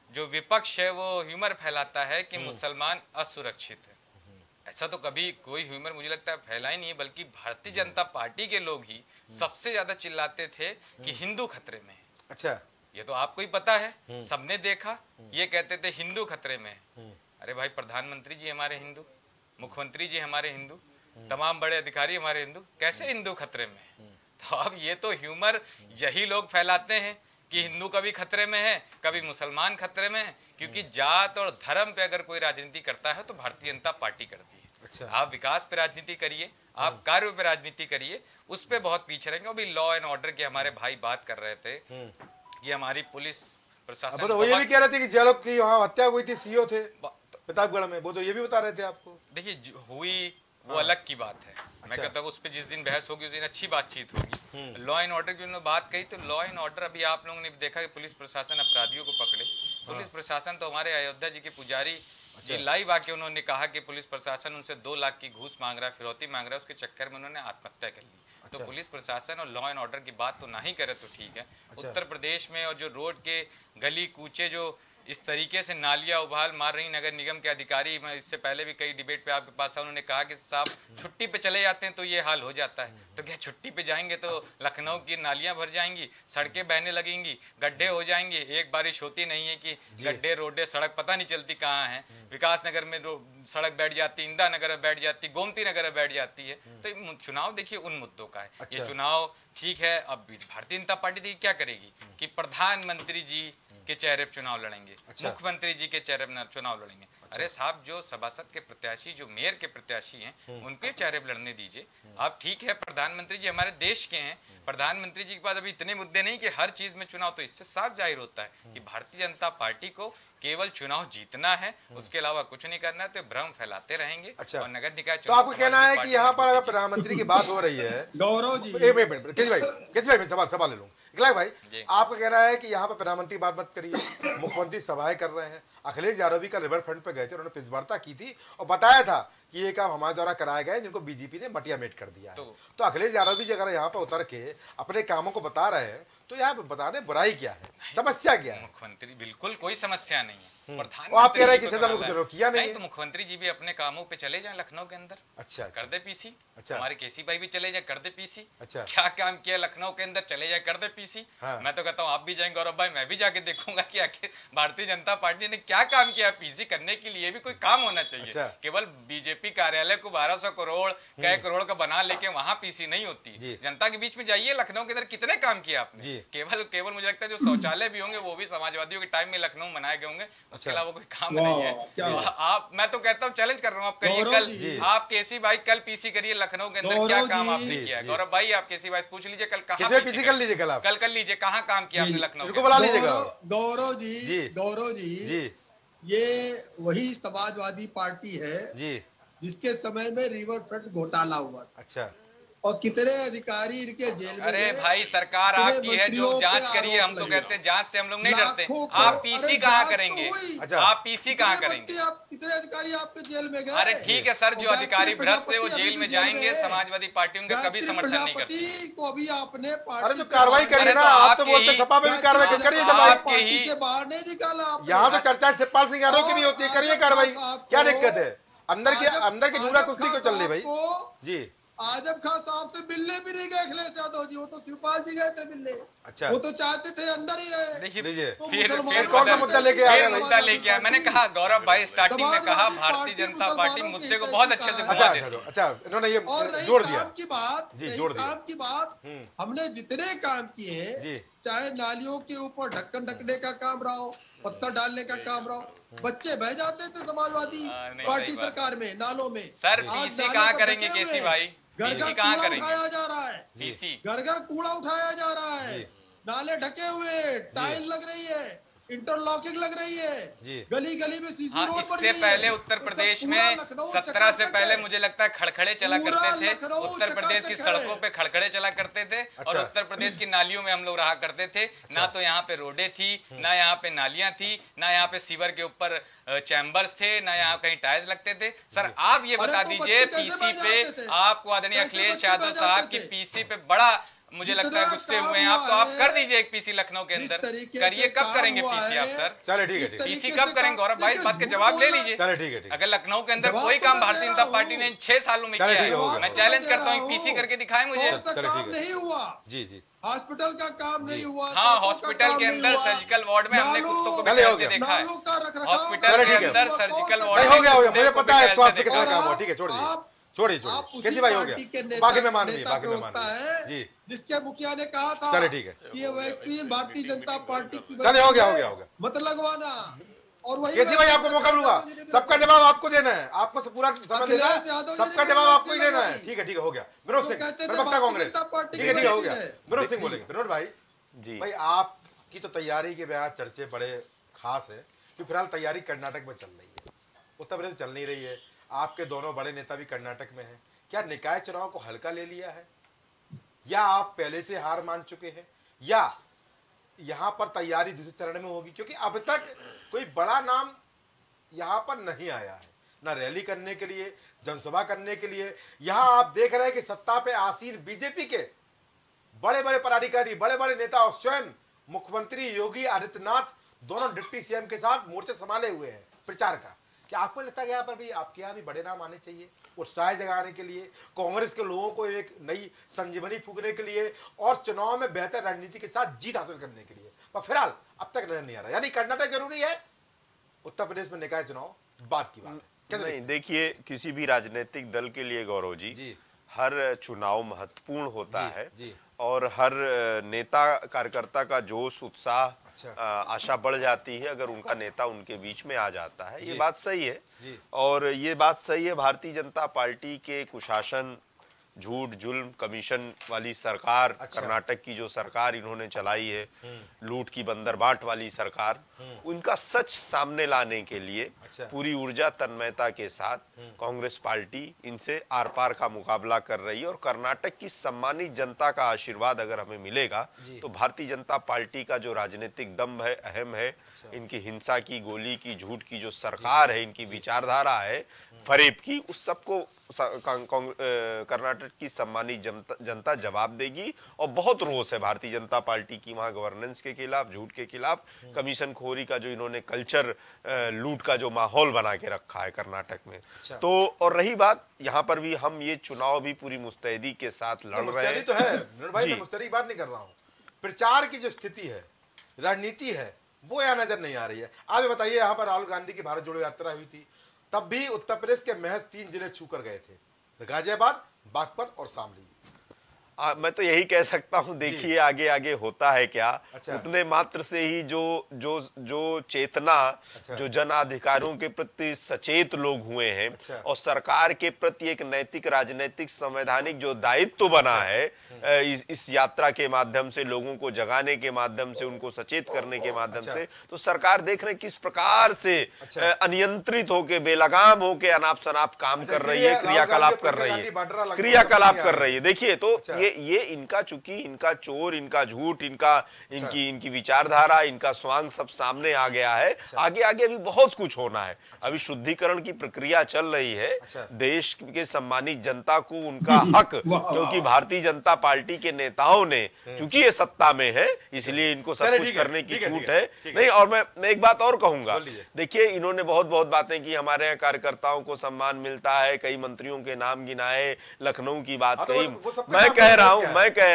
जो विपक्ष है वो ह्यूमर फैलाता है कि मुसलमान असुरक्षित है। ऐसा तो कभी कोई ह्यूमर मुझे लगता है फैला ही नहीं है, बल्कि भारतीय जनता पार्टी के लोग ही सबसे ज्यादा चिल्लाते थे कि हिंदू खतरे में है। अच्छा, ये तो आपको ही पता है, सबने देखा। ये कहते थे हिंदू खतरे में है। अरे भाई, प्रधानमंत्री जी हमारे हिंदू, मुख्यमंत्री जी हमारे हिंदू, तमाम बड़े अधिकारी हमारे हिंदू, कैसे हिंदू खतरे में है? तो अब ये तो ह्यूमर यही लोग फैलाते हैं कि हिंदू कभी खतरे में है, कभी मुसलमान खतरे में है, क्योंकि जात और धर्म पे अगर कोई राजनीति करता है तो भारतीय जनता पार्टी करती है। अच्छा। आप विकास पे राजनीति करिए, आप कार्य पे राजनीति करिए, उस पे बहुत पीछे रहेंगे। अभी लॉ एंड ऑर्डर के हमारे भाई बात कर रहे थे, ये हमारी पुलिस प्रशासन, तो वो ये भी कह रहे थे कि जेलों की वहाँ हत्या हुई थी, सीओ थे प्रतापगढ़ में, वो तो ये भी बता रहे थे आपको। देखिए, हुई वो अलग की बात है। मैं कहता हूँ उस पर जिस दिन बहस होगी उस दिन अच्छी बातचीत होगी। लॉ एंड ऑर्डर की उन्होंने बात कही, तो लॉ एंड ऑर्डर अभी आप लोगों ने देखा कि पुलिस प्रशासन अपराधियों को पकड़े। पुलिस प्रशासन तो हमारे अयोध्या जी के पुजारी जी लाइव आके उन्होंने कहा कि पुलिस प्रशासन उनसे 2 लाख की घूस मांग रहा है, फिरौती मांग रहा है, उसके चक्कर में उन्होंने आत्महत्या कर ली। तो पुलिस प्रशासन और लॉ एंड ऑर्डर की बात तो नहीं करे तो ठीक है। उत्तर प्रदेश में और जो रोड के गली कूचे जो इस तरीके से नालियां उबाल मार रही नगर निगम के अधिकारी, मैं इससे पहले भी कई डिबेट पे आपके पास था, उन्होंने कहा कि साहब छुट्टी पे चले जाते हैं तो ये हाल हो जाता है। तो क्या छुट्टी पे जाएंगे तो लखनऊ की नालियां भर जाएंगी, सड़कें बहने लगेंगी, गड्ढे हो जाएंगे। एक बारिश होती नहीं है कि गड्ढे रोडे सड़क पता नहीं चलती कहाँ है। विकास नगर में सड़क बैठ जाती, इंदिरा नगर में बैठ जाती, गोमती नगर में बैठ जाती है। तो चुनाव देखिए उन मुद्दों का है। ये चुनाव ठीक है, अब भारतीय जनता पार्टी देखिए क्या करेगी कि प्रधानमंत्री जी के चेहरे पर चुनाव लड़ेंगे, मुख्यमंत्री जी के चेहरे पर चुनाव लड़ेंगे। अरे साहब, जो सभासद के प्रत्याशी, जो मेयर के प्रत्याशी हैं, उनके चेहरे पर लड़ने दीजिए। आप ठीक है, प्रधानमंत्री जी हमारे देश के हैं, प्रधानमंत्री जी के पास अभी इतने मुद्दे नहीं कि हर चीज में चुनाव। तो इससे साफ जाहिर होता है कि भारतीय जनता पार्टी को केवल चुनाव जीतना है, उसके अलावा कुछ नहीं करना है। तो भ्रम फैलाते रहेंगे। अच्छा। और नगर निकाय तो आपको कहना है कि यहाँ पर अगर प्रधानमंत्री की बात हो रही है, गौरव जी, एक मिनट केसी भाई मैं सवाल ले लूँ। इकलाक भाई, आपका कहना है कि यहाँ पर प्रधानमंत्री बात मत करिए, मुख्यमंत्री सभाएं कर रहे हैं। अखिलेश यादव भी कल रिवर फ्रंट पे गए थे, उन्होंने प्रेस वार्ता की थी और बताया था कि ये काम हमारे द्वारा कराया गया है, जिनको बीजेपी ने मटियामेट कर दिया है। तो अखिलेश यादव भी अगर यहाँ पर उतर के अपने कामों को बता रहे हैं तो यहाँ पे बताने बुराई क्या है, समस्या क्या है? मुख्यमंत्री बिल्कुल कोई समस्या नहीं है। आप कह रहे हैं कि किया नहीं, तो मुख्यमंत्री जी भी अपने कामों पे चले जाएं लखनऊ के अंदर। अच्छा, कर दे पीसी। अच्छा, हमारे केसी भाई भी चले जाए, कर दे पीसी। अच्छा, क्या काम किया लखनऊ के अंदर, चले जाए, कर दे पीसी। मैं तो कहता हूँ आप भी जाएंगे गौरव भाई, मैं भी जाके देखूंगा कि आखिर भारतीय जनता पार्टी ने क्या काम किया। पीसी करने के लिए भी कोई काम होना चाहिए। केवल बीजेपी कार्यालय को 1200 करोड़ कई करोड़ का बना लेके वहां पीसी नहीं होती। जनता के बीच में जाइए, लखनऊ के अंदर कितने काम किया आपने। केवल मुझे लगता है जो शौचालय भी होंगे वो भी समाजवादियों के टाइम में लखनऊ बनाए गए होंगे, उसके अलावा कोई काम नहीं है। आप, मैं तो कहता हूँ चैलेंज कर रहा हूँ, आप करिए कल, आप केसी भाई कल पीसी करिए लखनऊ के अंदर, क्या काम आपने किया। गौरव भाई आप केसी भाई पूछ लीजिए कल कहाँ पीसी कर लीजिए, कल कर लीजिए कहाँ काम किया आपने लखनऊ को बुला लीजिएगा। गौरव जी, ये वही समाजवादी पार्टी है जी जिसके समय में रिवर फ्रंट घोटाला हुआ। अच्छा, और कितने अधिकारी इनके जेल में। अरे भाई सरकार आपकी है, जो जांच करिए। हम तो कहते हैं जांच से हम लोग नहीं डरते। आप पीसी कहाँ करेंगे? अच्छा, आप पीसी कहाँ करेंगे? कितने अधिकारी आपके जेल में गए? अरे ठीक है सर, जो अधिकारी भ्रष्ट है वो जेल में जाएंगे। समाजवादी पार्टी उनका कभी समर्थन नहीं करती। को भी आपने अरे तो कार्रवाई करिए ना, आप तो बोलते सपा में भी कार्रवाई करिए, पार्टी से बाहर नहीं निकाला। यहाँ तो चर्चा शिवपाल सिंह यादव की भी होती है, करिए कार्रवाई, क्या दिक्कत है? अंदर की जूना कुश्ती क्यों चल रही भाई जी? आजम खान साहब से मिलने भी नहीं गए अखिलेश यादव जी, वो तो शिवपाल जी गए थे मिलने। अच्छा, वो तो चाहते थे अंदर ही रहे। देखिए तो फिर कौन सा मुद्दा लेके आया? मुद्दा लेके आया, मैंने कहा गौरव भाई स्टार्टिंग में कहा भारतीय जनता पार्टी मुद्दे को बहुत अच्छे से घुमा देती है। अच्छा, इन्होंने ये जोड़ दिया। काम की बात जी, जोड़ दिया। काम की बात, हमने जितने काम किए हैं, चाहे नालियों के ऊपर ढक्कन ढकने का काम रहा हो, पत्थर डालने का काम रहा हो, बच्चे बह जाते थे समाजवादी पार्टी सरकार में नालों में। सर पीसी कहाँ करेंगे केसी भाई? घर कहाँ करेंगे? उठाया जा रहा है पीसी, घर कूड़ा उठाया जा रहा है, नाले ढके हुए, टाइल लग रही है, इंटरलॉकिंग लग रही है, गली गली में सीसी रोड पर। इससे पहले उत्तर प्रदेश में 17 से पहले मुझे लगता है खड़खड़े चला करते थे। उत्तर प्रदेश की सड़कों पे खड़खड़े चला करते थे। और उत्तर प्रदेश की नालियों में हम लोग रहा करते थे। ना तो यहाँ पे रोडे थी, ना यहाँ पे नालियां थी, ना यहाँ पे सीवर के ऊपर चैम्बर्स थे, ना यहाँ कहीं टायर्स लगते थे। सर आप ये बता दीजिए, पीसी पे आपको आदरणीय अखिलेश यादव साहब की पीसी पे बड़ा मुझे लगता है गुस्से हुए हैं आप, तो आप कर दीजिए एक पीसी लखनऊ के अंदर करिए। कब करेंगे पीसी आप सर? चले ठीक है, पीसी कब करेंगे? गौरव भाई इस बात के जवाब ले लीजिए। चले ठीक है। अगर लखनऊ के अंदर कोई काम भारतीय जनता पार्टी ने 6 सालों में किया है, मैं चैलेंज करता हूँ पीसी करके दिखाएं मुझे। नहीं हुआ जी जी, हॉस्पिटल का काम नहीं हुआ। हाँ, हॉस्पिटल के अंदर सर्जिकल वार्ड में हमने कुत्तों को बिठाते देखा है। हॉस्पिटल के अंदर सर्जिकल वार्ड हो गया, मुझे पता है स्वास्थ्य का काम हुआ। ठीक है, छोड़िए कैसी भाई हो गया, बाकी मेहमान भी है जी, जिसके मुखिया ने कहा था चले ठीक है, ये वैक्सीन भारतीय जनता पार्टी की चले हो गया मत लगवाना। और वही कैसी भाई आपको मौका दूंगा, सबका जवाब आपको देना है, आपको पूरा समय देना है, सबका जवाब आपको ही देना है। ठीक है हो गया। विनोद सिंह प्रवक्ता कांग्रेस, ठीक है हो गया। विनोद सिंह बोलेंगे। विनोद भाई जी, भाई आपकी तो तैयारी के ब्याह चर्चे बड़े खास है कि फिलहाल तैयारी कर्नाटक में चल रही है, उत्तर प्रदेश चल नहीं रही है, आपके दोनों बड़े नेता भी कर्नाटक में हैं। क्या निकाय चुनाव को हल्का ले लिया है, या आप पहले से हार मान चुके हैं, या यहां पर तैयारी दूसरे चरण में होगी? क्योंकि अब तक कोई बड़ा नाम यहां पर नहीं आया है, ना रैली करने के लिए, जनसभा करने के लिए। यहां आप देख रहे हैं कि सत्ता पे आसीन बीजेपी के बड़े बड़े पदाधिकारी, बड़े बड़े नेता और स्वयं मुख्यमंत्री योगी आदित्यनाथ दोनों डिप्टी सीएम के साथ मोर्चे संभाले हुए हैं प्रचार का। क्या आपको लगता है यहाँ पर भी आपके यहाँ भी बड़े नाम आने चाहिए, उत्साह जगाने के लिए, कांग्रेस के लोगों को एक नई संजीवनी फूकने के लिए और चुनाव में बेहतर रणनीति के साथ जीत हासिल करने के लिए? पर फिलहाल अब तक नजर नहीं आ रहा। यानी कर्नाटक जरूरी है, उत्तर प्रदेश में निकाय चुनाव बाद की बात है। नहीं, देखिए किसी भी राजनीतिक दल के लिए गौरव जी हर चुनाव महत्वपूर्ण होता है और हर नेता कार्यकर्ता का जोश, उत्साह, आशा बढ़ जाती है अगर उनका नेता उनके बीच में आ जाता है। ये बात सही है और ये बात सही है। भारतीय जनता पार्टी के कुशासन, झूठ, जुल्म, कमीशन वाली सरकार, कर्नाटक की जो सरकार इन्होंने चलाई है, लूट की बंदरबाट वाली सरकार, उनका सच सामने लाने के लिए पूरी ऊर्जा तन्मयता के साथ कांग्रेस पार्टी इनसे आर पार का मुकाबला कर रही है। और कर्नाटक की सम्मानित जनता का आशीर्वाद अगर हमें मिलेगा तो भारतीय जनता पार्टी का जो राजनीतिक दम है, अहम है, इनकी हिंसा की, गोली की, झूठ की जो सरकार है, इनकी विचारधारा है फरेब की, उस सबको कर्नाटक की सम्मानित जनता जवाब देगी। और बहुत रोष है भारतीय जनता पार्टी की वहां गवर्नेंस के खिलाफ, झूठ के खिलाफ, कमीशन खोरी का जो इन्होंने कल्चर, लूट का जो माहौल बना के रखा है कर्नाटक में। तो और रही बात यहाँ पर भी, हम ये चुनाव भी पूरी मुस्तैदी के साथ लड़ रहे हैं। तो है भाई, मैं मुस्तैदी की बात नहीं कर रहा हूँ, प्रचार की जो स्थिति है, रणनीति है, वो यहाँ नजर नहीं आ रही है। आप ये बताइए, यहाँ पर राहुल गांधी की भारत जोड़ो यात्रा हुई थी, तब भी उत्तर प्रदेश के महज 3 जिले छू कर गए थे, गाजियाबाद, बागपत और शामली। मैं तो यही कह सकता हूं, देखिए आगे आगे होता है क्या। उतने मात्र से ही जो चेतना, जो जन अधिकारों के प्रति सचेत लोग हुए हैं और सरकार के प्रति एक नैतिक, राजनीतिक, संवैधानिक जो दायित्व बना है इस यात्रा के माध्यम से, लोगों को जगाने के माध्यम से, उनको सचेत करने के माध्यम से, तो सरकार देख रहे हैं किस प्रकार से अनियंत्रित होके, बेलगाम होके अनाप शनाप काम कर रही है, क्रियाकलाप कर रही है, देखिए। तो ये इनका, चूंकि इनका चोर, इनका झूठ, इनकी विचारधारा, इनका स्वांग सब सामने आ गया है। आगे आगे अभी बहुत कुछ होना है। अभी शुद्धिकरण की प्रक्रिया चल रही है। देश के सम्मानित जनता को उनका हक, क्योंकि भारतीय जनता पार्टी के नेताओं ने, चूंकि ये सत्ता में है, इसलिए इनको सब कुछ करने की छूट है। नहीं, और मैं एक बात और कहूंगा, देखिए इन्होंने बहुत बातें की, हमारे यहाँ कार्यकर्ताओं को सम्मान मिलता है, कई मंत्रियों के नाम गिनाए, लखनऊ की बात कही। मैं कह रहा हूं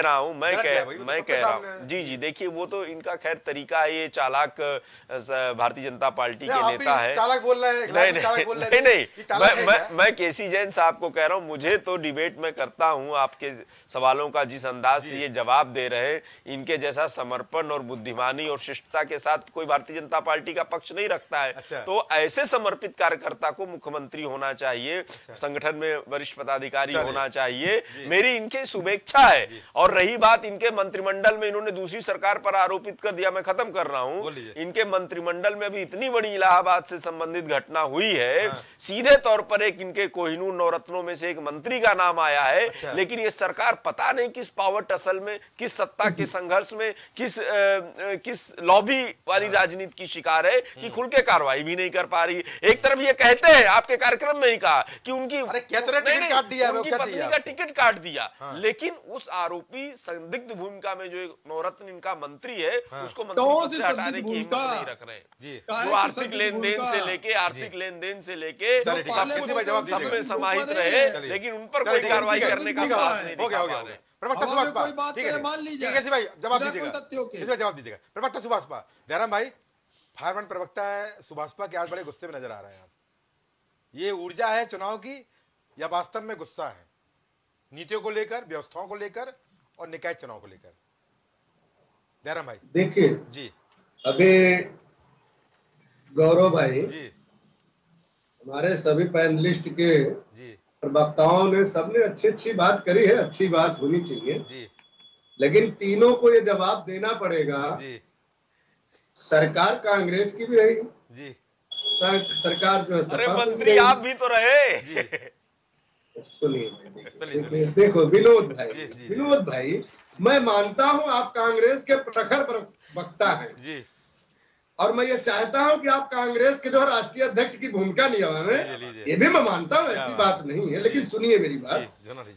जी, देखिए वो तो इनका खैर तरीका है, ये चालाक भारतीय जनता पार्टी के नेता है। चालाक बोल रहे हैं, नहीं, मैं केसी जैन साहब को कह रहा हूं, मुझे तो डिबेट में करता हूं, आपके सवालों का जिस अंदाज से ये जवाब दे रहे हैं, इनके जैसा समर्पण और बुद्धिमानी और शिष्टता के साथ कोई भारतीय जनता पार्टी का पक्ष नहीं रखता है। तो ऐसे समर्पित कार्यकर्ता को मुख्यमंत्री होना चाहिए, संगठन में वरिष्ठ पदाधिकारी होना चाहिए, मेरी इनके शुभेच्छा है। और रही बात इनके मंत्रिमंडल में, इन्होंने दूसरी सरकार पर आरोपित कर दिया, मैं खत्म कर रहा हूं, इनके मंत्रिमंडल में भी इतनी बड़ी इलाहाबाद से संबंधित घटना हुई है, सीधे तौर पर एक इनके कोहिनूर नवरत्नों में से एक मंत्री का नाम आया है, लेकिन ये सरकार पता नहीं किस पावर टसल में, किस सत्ता के संघर्ष में, किस लॉबी वाली राजनीति की शिकार है कि खुल के कार्रवाई भी नहीं कर पा रही। एक तरफ ये कहते हैं, आपके कार्यक्रम में ही कहा कि उनकी पत्नी का टिकट काट दिया, लेकिन उस आरोपी संदिग्ध भूमिका में जो एक नवरत्न इनका मंत्री है उसको तो मंत्री से हटाने की हिम्मत नहीं रख रहे जी। जो आर्थिक लेन-देन से लेके सब में समाहित रहे, लेकिन उन पर कोई कार्रवाई करने का साहस नहीं दिखा पा रहे। प्रवक्ता सुभाष पा, ठीक है, मान लीजिए ठीक है भाई, जवाब दीजिएगा, दीजिएगा जवाब दीजिएगा। प्रवक्ता सुभाष पा, दयाराम भाई, फायरमैन प्रवक्ता है सुभाष पा के आज बड़े गुस्से में नजर आ रहे हैं आप। ये ऊर्जा है चुनाव की या वास्तव में गुस्सा है नीतियों को लेकर, व्यवस्थाओं को लेकर और निकाय चुनाव को लेकर? दयाराम भाई देखिए जी, अभी गौरव भाई जी, हमारे सभी पैनलिस्ट के जी, प्रवक्ताओं ने सबने अच्छी बात करी है, अच्छी बात होनी चाहिए जी, लेकिन तीनों को ये जवाब देना पड़ेगा। जी, सरकार कांग्रेस की भी रही जी, सरकार जो है अरे सपा की भी मंत्री रही। आप भी तो रहे। सुनिए, देखो विनोद भाई, मैं मानता हूं आप कांग्रेस के प्रखर वक्ता हैं जी, और मैं ये चाहता हूं कि आप कांग्रेस के जो राष्ट्रीय अध्यक्ष की भूमिका निभाएं, ये भी मैं मानता हूं, ऐसी बात नहीं है, लेकिन सुनिए मेरी बात।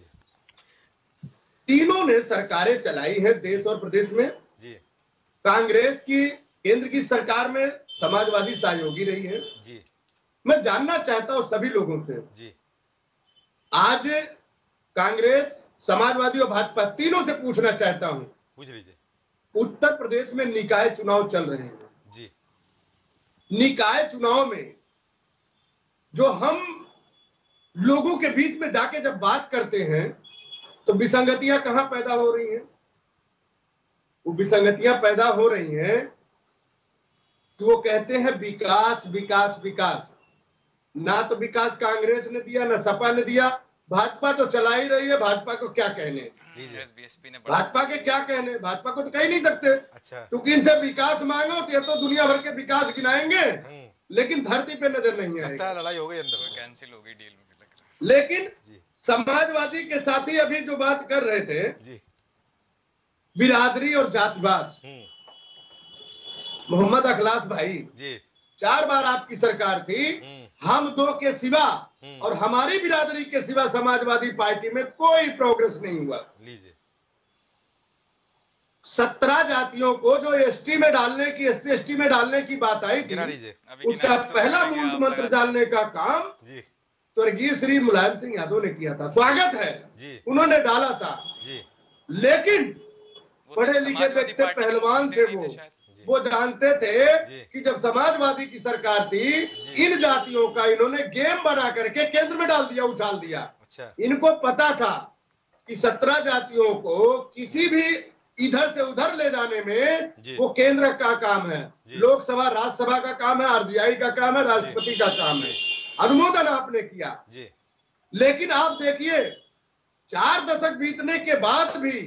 तीनों ने सरकारें चलाई है देश और प्रदेश में जी, कांग्रेस की केंद्र की सरकार में समाजवादी सहयोगी रही है जी। मैं जानना चाहता हूं सभी लोगों से जी, आज कांग्रेस, समाजवादी और भाजपा तीनों से पूछना चाहता हूं, पूछ लीजिए। उत्तर प्रदेश में निकाय चुनाव चल रहे हैं जी, निकाय चुनाव में जो हम लोगों के बीच में जाके जब बात करते हैं तो विसंगतियां कहां पैदा हो रही हैं? वो विसंगतियां पैदा हो रही हैं कि वो कहते हैं विकास विकास विकास। ना तो विकास कांग्रेस ने दिया, ना सपा ने दिया, भाजपा तो चला ही रही है। भाजपा को क्या कहने, भाजपा के क्या कहने, भाजपा को तो कह ही नहीं सकते। अच्छा, क्योंकि इनसे विकास मांगो तो ये तो दुनिया भर के विकास गिनाएंगे लेकिन धरती पे नजर नहीं आएगी। लड़ाई हो गई अंदर, कैंसिल हो गई डील में लग रहा है। लेकिन समाजवादी के साथी अभी जो बात कर रहे थे जी, बिरादरी और जातिवाद, मोहम्मद अखलास भाई जी, 4 बार आपकी सरकार थी, हम दो के सिवा और हमारी बिरादरी के सिवा समाजवादी पार्टी में कोई प्रोग्रेस नहीं हुआ। लीजिए, 17 जातियों को जो एसटी में डालने की, एससी एसटी में डालने की बात आई थी, उसका पहला मूल मंत्र डालने का काम जी, स्वर्गीय श्री मुलायम सिंह यादव ने किया था। स्वागत है जी, उन्होंने डाला था जी, लेकिन पढ़े लिखे व्यक्ति पहलवान थे, वो जानते थे कि जब समाजवादी की सरकार थी इन जातियों का इन्होंने गेम बना करके केंद्र में डाल दिया, उछाल दिया। अच्छा, इनको पता था कि 17 जातियों को किसी भी इधर से उधर ले जाने में वो केंद्र का काम है, लोकसभा राज्यसभा का काम है, आरबीआई का काम है, राष्ट्रपति का काम है। अनुमोदन आपने किया, लेकिन आप देखिए 4 दशक बीतने के बाद भी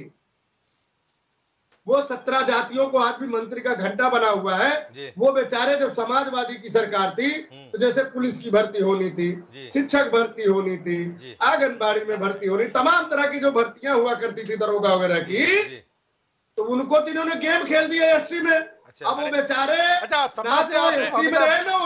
वो 17 जातियों को आज भी मंत्री का घंटा बना हुआ है। वो बेचारे जब समाजवादी की सरकार थी तो जैसे पुलिस की भर्ती होनी थी, शिक्षक भर्ती होनी थी, आंगनबाड़ी में भर्ती होनी, तमाम तरह की जो भर्तियां हुआ करती थी दरोगा वगैरह की, तो उनको तो इन्होंने गेम खेल दिया एससी में। अब वो बेचारे एससी में रहे ना,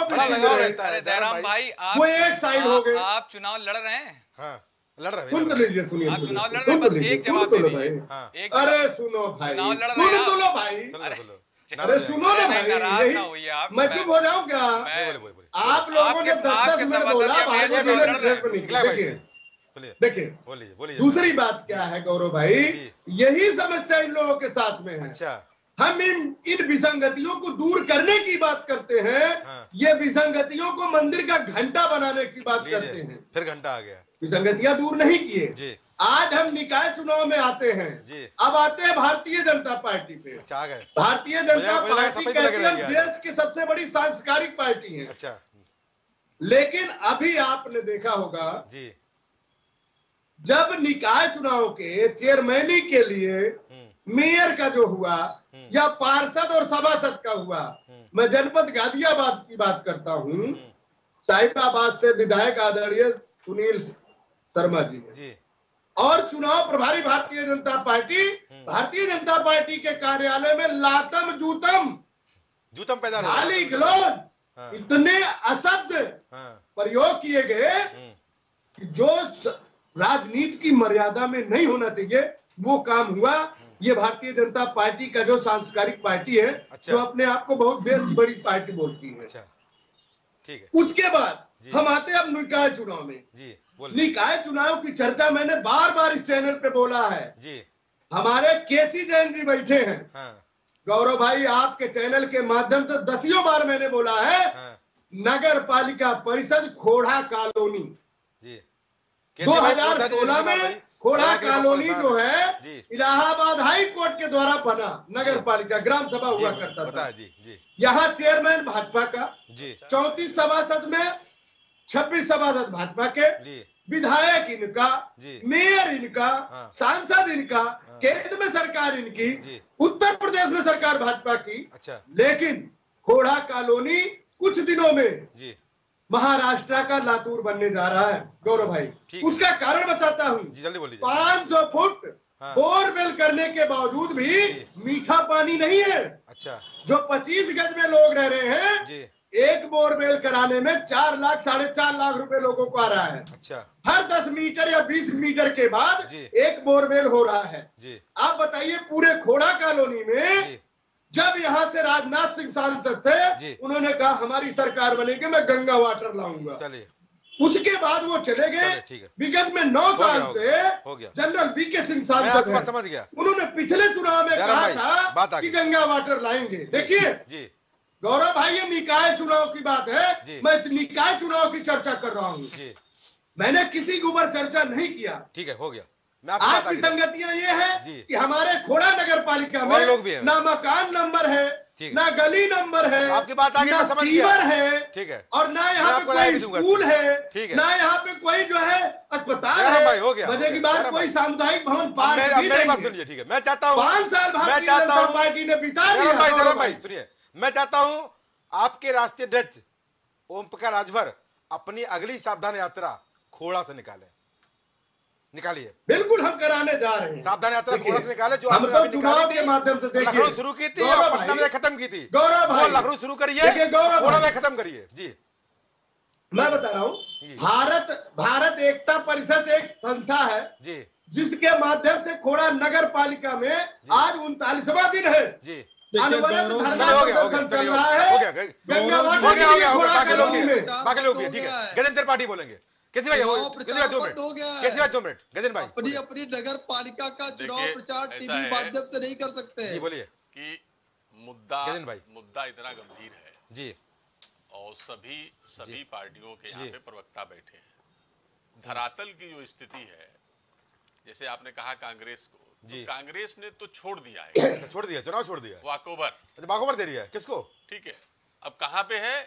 वो एक साइड हो गए। आप चुनाव लड़ रहे हैं, लड़ रहे, सुन तो लीजिए, सुनिए, आप चुनाव लड़ रहे हैं, बस एक जवाब दे दीजिए। अरे सुनो भाई, सुनो तो लो भाई, अरे सुनो ना भाई, मैं चुप हो जाऊं क्या? आप लोगों ने 10 मिनट बोला, देखिए दूसरी बात क्या है गौरव भाई, यही समस्या इन लोगों के साथ में है। अच्छा, हम इन विसंगतियों को दूर करने की बात करते हैं, ये विसंगतियों को मंदिर का घंटा बनाने की बात करते हैं। फिर घंटा आ गया, विसंगतियां दूर नहीं किए। आज हम निकाय चुनाव में आते हैं, अब आते हैं भारतीय जनता पार्टी पे। अच्छा, आ गए। भारतीय जनता पार्टी कहती है देश की सबसे बड़ी सांस्कृतिक पार्टी है। अच्छा, लेकिन अभी आपने देखा होगा जी, जब निकाय चुनाव के चेयरमैनी के लिए मेयर का जो हुआ या पार्षद और सभासद का हुआ, मैं जनपद गाजियाबाद की बात करता हूँ, साहिबाबाद से विधायक आदरणीय सुनील शर्मा जी और चुनाव प्रभारी भारतीय जनता पार्टी के कार्यालय में लातम जूतम पैदा गाली गलौज इतने असभ्य प्रयोग किए गए कि जो राजनीति की मर्यादा में नहीं होना चाहिए वो काम हुआ। ये भारतीय जनता पार्टी का जो सांस्कृतिक पार्टी है, जो अपने आप को बहुत देश की बड़ी पार्टी बोलती है। ठीक है। उसके बाद हम आते हैं अब निकाय चुनाव में। निकाय चुनाव की चर्चा मैंने बार बार इस चैनल पे बोला है जी। हमारे केसी जैन जी बैठे हैं। गौरव भाई, आपके चैनल के माध्यम से दसियों बार मैंने बोला है, नगर पालिका परिषद खोड़ा कॉलोनी जी 2016 में खोड़ा कॉलोनी जो है इलाहाबाद हाई कोर्ट के द्वारा बना नगर पालिका ग्राम सभा हुआ करता था जी। यहाँ चेयरमैन भाजपा का, 34 सभासद में 26 सभासद भाजपा के, विधायक इनका, मेयर इनका, सांसद इनका, केंद्र में सरकार इनकी, उत्तर प्रदेश में सरकार भाजपा की। लेकिन खोड़ा कॉलोनी कुछ दिनों में महाराष्ट्र का लातूर बनने जा रहा है। गौरव भाई, उसका कारण बताता हूँ। 500 फुट बोरवेल करने के बावजूद भी मीठा पानी नहीं है। जो 25 गज में लोग रह रहे हैं, एक बोरवेल कराने में 4 लाख 4.5 लाख रुपए लोगों को आ रहा है। हर 10 मीटर या 20 मीटर के बाद एक बोरवेल हो रहा है। आप बताइए, पूरे खोड़ा कॉलोनी में जब यहाँ से राजनाथ सिंह सांसद थे, उन्होंने कहा हमारी सरकार बनेगी, मैं गंगा वाटर लाऊंगा। उसके बाद वो चले गए। विगत में 9 साल से जनरल वीके सिंह सांसद हैं। समझ गया। उन्होंने पिछले चुनाव में कहा था कि गंगा वाटर लाएंगे। देखिए गौरव भाई, ये निकाय चुनाव की बात है, मैं निकाय चुनाव की चर्चा कर रहा हूँ। मैंने किसी के ऊपर चर्चा नहीं किया। ठीक है, हो गया। आज की संगतियां ये है कि हमारे खोड़ा नगर पालिका में ना मकान नंबर है, ना गली नंबर है, आपकी बात आगे ना सीवर है, ठीक है, और ना यहाँ पे कोई स्कूल है, ना यहाँ पे कोई जो है अस्पताल है। हो गया। मजे की बात, कोई सामुदायिक भवन पार्क मेरी बात सुनिए, ठीक है। मैं चाहता हूँ 5 साल भारतीय जनता पार्टी ने बिता दिया। भाई सुनिए, मैं चाहता हूँ आपके राष्ट्रीय अध्यक्ष ओम प्रकाश राजभर अपनी अगली सावधान यात्रा खोड़ा से निकालिए। बिल्कुल, हम कराने जा रहे हैं। सावधान यात्रा खोड़ा से निकाले, जो हमने अभी चुनाव के माध्यम से देखिए, लखनऊ शुरू की थी और पटना में खत्म की थी। गौरव भाई, लखनऊ शुरू करिए, खोड़ा में खत्म करिए जी। मैं बता रहा हूँ, भारत एकता परिषद एक संस्था है जी, जिसके माध्यम से खोड़ा नगर पालिका में आज 39वां दिन है जी। चल रहा है। बाकी लोग ठीक है, गजेंद्र त्रिपाठी बोलेंगे। कैसी भाई, 2 मिनट गजेंद्र भाई। अपनी नगर पालिका का चुनाव प्रचार टीवी माध्यम से नहीं कर सकते जी। बोलिए कि मुद्दा इतना गंभीर है जी, और सभी पार्टियों के यहाँ पे प्रवक्ता बैठे हैं। धरातल की जो स्थिति है, जैसे आपने कहा कांग्रेस को, तो कांग्रेस ने तो छोड़ दिया है। छोड़ दिया, चुनाव छोड़ दिया, वाकओवर दे दिया है। किसको? ठीक है, अब कहाँ पे है?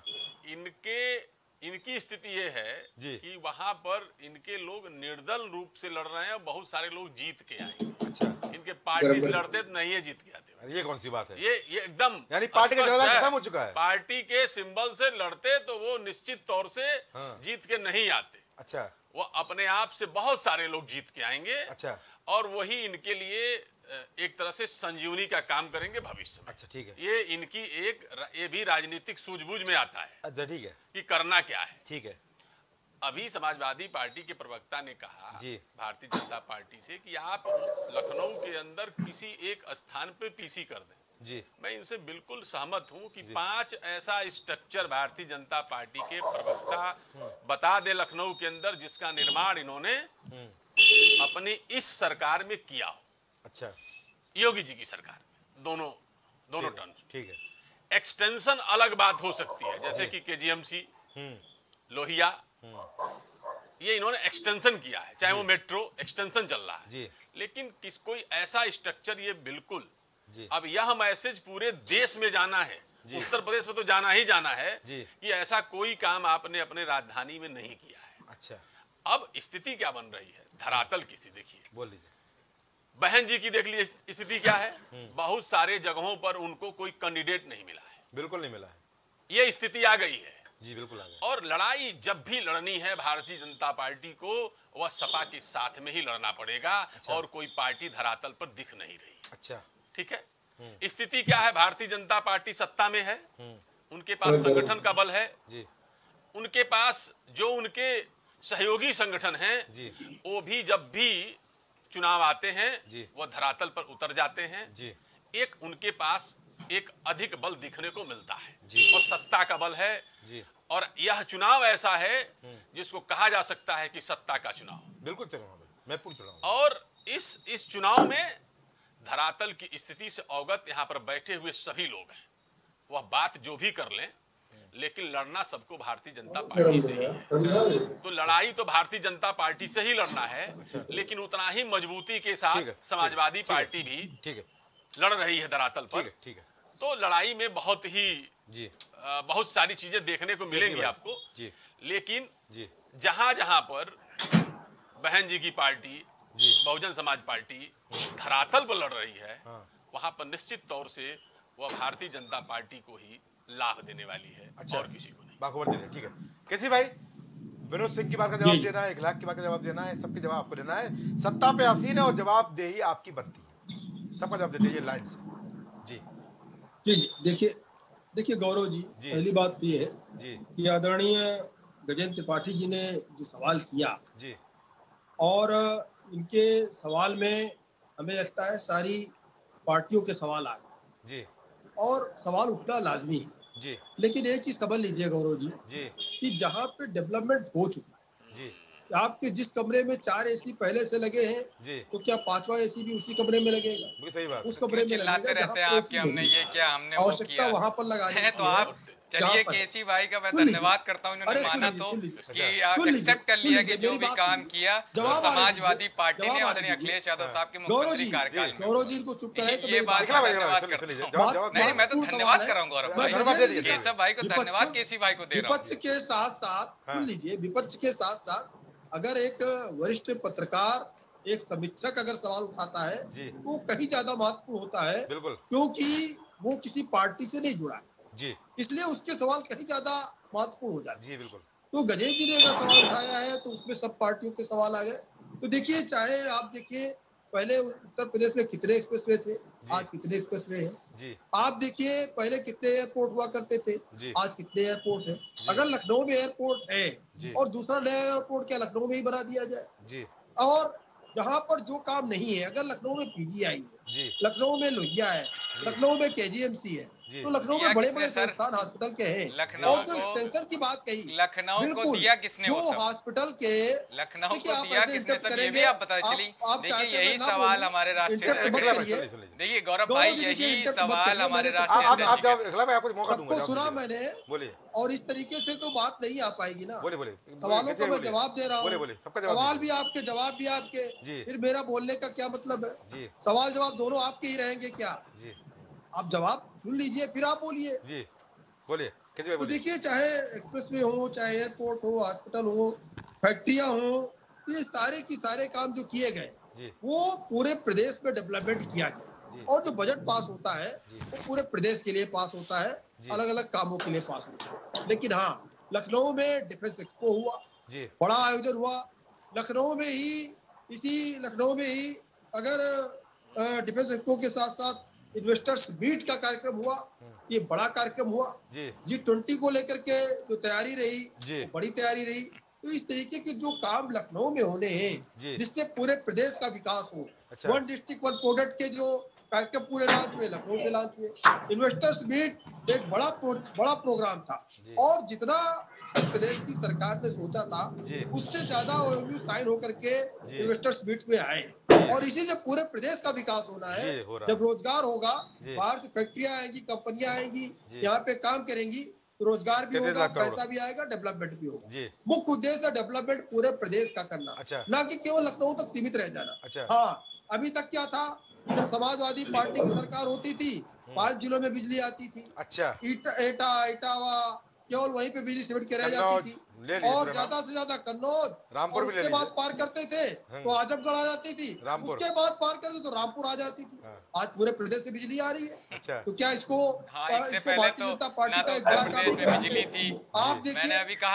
इनकी स्थिति ये है कि वहां पर इनके लोग निर्दल रूप से लड़ रहे हैं, बहुत सारे लोग जीत के आए। इनके पार्टी से लड़ते नहीं है, जीत के आते। ये कौन सी बात है? ये एकदम, यानी पार्टी का जनाधार खत्म हो चुका है। पार्टी के सिंबल से लड़ते तो वो निश्चित तौर से जीत के नहीं आते। अच्छा, वो अपने आप से बहुत सारे लोग जीत के आएंगे। अच्छा, और वही इनके लिए एक तरह से संजीवनी का काम करेंगे भविष्य में। अच्छा, ठीक है। ये इनकी ये भी राजनीतिक सूझबूझ में आता है। अच्छा, ठीक है, कि करना क्या है। ठीक है। अभी समाजवादी पार्टी के प्रवक्ता ने कहा भारतीय जनता पार्टी से कि आप लखनऊ के अंदर किसी एक स्थान पे पीसी कर दें जी। मैं इनसे बिल्कुल सहमत हूं कि 5 ऐसा स्ट्रक्चर भारतीय जनता पार्टी के प्रवक्ता बता दे लखनऊ के अंदर, जिसका निर्माण इन्होंने अपनी इस सरकार में किया हो। अच्छा, योगी जी की सरकार में दोनों टर्म। ठीक है। एक्सटेंशन अलग बात हो सकती है, जैसे कि केजीएमसी, लोहिया, ये इन्होंने एक्सटेंशन किया है, चाहे वो मेट्रो एक्सटेंशन चल रहा है जी। लेकिन कोई ऐसा स्ट्रक्चर, ये बिल्कुल अब यह मैसेज पूरे देश में जाना है, उत्तर प्रदेश में तो जाना ही जाना है कि ऐसा कोई काम आपने अपने राजधानी में नहीं किया है। अच्छा, अब स्थिति क्या बन रही है, धरातल की स्थिति देखिए। बोल लीजिए। बहन जी की देख लीजिए स्थिति क्या है। बहुत सारे जगहों पर उनको कोई कैंडिडेट नहीं मिला है, बिल्कुल नहीं मिला है। ये स्थिति आ गई है जी, बिल्कुल आ गई। और लड़ाई जब भी लड़नी है भारतीय जनता पार्टी को, वह सपा के साथ में ही लड़ना पड़ेगा। अच्छा। और कोई पार्टी धरातल पर दिख नहीं रही। अच्छा, ठीक है। स्थिति क्या है, भारतीय जनता पार्टी सत्ता में है, उनके पास संगठन का बल है जी। उनके पास जो उनके सहयोगी संगठन हैं, वो भी जब भी चुनाव आते हैं वो धरातल पर उतर जाते हैं एक उनके पास एक अधिक बल दिखने को मिलता है और सत्ता का बल है और यह चुनाव ऐसा है जिसको कहा जा सकता है कि सत्ता का चुनाव। बिल्कुल मैं पूछ रहा हूं। और इस चुनाव में धरातल की स्थिति से अवगत यहाँ पर बैठे हुए सभी लोग हैं। वह बात जो भी कर लें लेकिन लड़ना सबको भारतीय जनता पार्टी से ही है। तो लड़ाई तो भारतीय जनता पार्टी से ही लड़ना है लेकिन उतना ही मजबूती के साथ समाजवादी पार्टी भी लड़ रही है धरातल पर। तो लड़ाई में बहुत सारी चीजें देखने को मिलेंगी आपको लेकिन जहां जहां पर बहन जी की पार्टी बहुजन समाज पार्टी धरातल पर लड़ रही है वहां पर निश्चित तौर से वह भारतीय जनता पार्टी को ही लाभ देने वाली है और किसी को नहीं। बाखबर दे ठीक है। कैसी भाई विनोद सिंह की बात का जवाब देना है 1 लाख की बात का जवाब देना है सबके जवाब आपको देना है। सत्ता पे हसीन है और जवाब दे ही आपकी बनती है। सबका जवाब देते ये लाइन से जी। देखिए गौरव जी पहली बात तो ये है कि आदरणीय गजेंद्र त्रिपाठी जी ने जो सवाल किया और इनके सवाल में हमें लगता है सारी पार्टियों के सवाल आ गए और सवाल उठना लाजमी है लेकिन एक चीज समझ लीजिए गौरव जी कि जहाँ पे डेवलपमेंट हो चुका है आपके जिस कमरे में 4 एसी पहले से लगे हैं तो क्या 5वां एसी भी उसी कमरे में लगेगा? सही बात। उस कमरे में लगेगा आवश्यकता वहां पर लगानी है। तो आप चलिए केसी भाई का मैं धन्यवाद करता हूँ इन्होंने माना तो कि आप एक्सेप्ट कर लिया कि जो भी काम किया समाजवादी पार्टी ने आदरणीय अखिलेश यादव साहब के मुख्यमंत्री कार्यकाल में। गौरव जी को चुप कराएं तो ये बात धन्यवाद करता हूं। नहीं मैं तो धन्यवाद कर रहा हूँ गौरव भाई केशव भाई को धन्यवाद केसी भाई को दे रहा हूँ। विपक्ष के साथ साथ सुन लीजिए विपक्ष के साथ साथ अगर एक वरिष्ठ पत्रकार एक समीक्षक अगर सवाल उठाता है तो कहीं ज्यादा महत्वपूर्ण होता है क्योंकि वो किसी पार्टी से नहीं जुड़ा है इसलिए उसके सवाल कहीं ज्यादा महत्वपूर्ण हो जाते हैं। बिल्कुल। तो गजेंद्र जी ने अगर सवाल उठाया है तो उसमें सब पार्टियों के सवाल आ गए। तो देखिए चाहे आप देखिए पहले उत्तर प्रदेश में कितने एक्सप्रेसवे थे आज कितने एक्सप्रेसवे हैं। आप देखिए पहले कितने एयरपोर्ट हुआ करते थे आज कितने एयरपोर्ट है। अगर लखनऊ में एयरपोर्ट है और दूसरा नया एयरपोर्ट क्या लखनऊ में ही बना दिया जाए। और जहाँ पर जो काम नहीं है अगर लखनऊ में पीजीआई है लखनऊ में लोहिया है लखनऊ में केजीएमसी है तो लखनऊ में बड़े बड़े संस्थान हॉस्पिटल के हैं। और जो एक्सटेंशन की बात कही लखनऊ को दिया किसने जो हॉस्पिटल के लखनऊ को दिया किसने सर ये भी आप बता चलिए। देखिए यही सवाल हमारे राष्ट्रीय देखिए गौरव भाई यही सवाल हमारे राष्ट्रीय सुना मैंने बोलिए और इस तरीके से तो बात नहीं आ पाएगी ना। सवालों का मैं जवाब दे रहा हूँ सवाल भी आपके जवाब भी आपके फिर मेरा बोलने का क्या मतलब है। सवाल जवाब दोनों आपके ही रहेंगे क्या। आप जवाब सुन लीजिए फिर आप बोलिए बोलिए। तो देखिए चाहे एक्सप्रेसवे हो चाहे एयरपोर्ट हो हॉस्पिटल हो फैक्ट्रियां हो ये सारे की सारे काम जो किए गए वो पूरे प्रदेश में डेवलपमेंट किया गया और जो बजट पास होता है वो पूरे प्रदेश के लिए पास होता है अलग अलग कामों के लिए पास होता है। लेकिन हाँ लखनऊ में डिफेंस एक्सपो हुआ बड़ा आयोजन हुआ लखनऊ में ही अगर डिफेंस एक्सपो के साथ साथ इन्वेस्टर्स मीट का कार्यक्रम हुआ ये बड़ा कार्यक्रम हुआ G20 को लेकर के जो तैयारी रही बड़ी तैयारी रही। तो इस तरीके के जो काम लखनऊ में होने हैं जिससे पूरे प्रदेश का विकास हो। वन डिस्ट्रिक्ट वन प्रोडक्ट के जो कार्यक्रम पूरे लॉन्च हुए लखनऊ से लॉन्च हुए। इन्वेस्टर्स मीट एक बड़ा प्रोग्राम था और जितना प्रदेश की सरकार ने सोचा था उससे ज्यादा OMU साइन होकर के इन्वेस्टर्स मीट में आए और इसी से पूरे प्रदेश का विकास होना है। जब रोजगार होगा बाहर से फैक्ट्रियां आएंगी कंपनियां आएंगी यहाँ पे काम करेंगी तो रोजगार भी होगा पैसा भी आएगा डेवलपमेंट भी होगा। मुख्य उद्देश्य डेवलपमेंट पूरे प्रदेश का करना ना कि केवल लखनऊ तक सीमित रह जाना। हाँ अभी तक क्या था इधर समाजवादी पार्टी की सरकार होती थी 5 जिलों में बिजली आती थी। इटावा केवल वहीं पे बिजली सिमट के रह जाती थी और ज्यादा से ज्यादा कन्नौज रामपुर उसके बाद पार करते थे तो आजमगढ़ आ जाती थी उसके बाद पार करते तो रामपुर आ जाती थी। आज पूरे प्रदेश से बिजली आ रही है। तो क्या इसको भारतीय जनता पार्टी का एक बड़ा काम बिजली थी। आप देखिए मैंने अभी कहा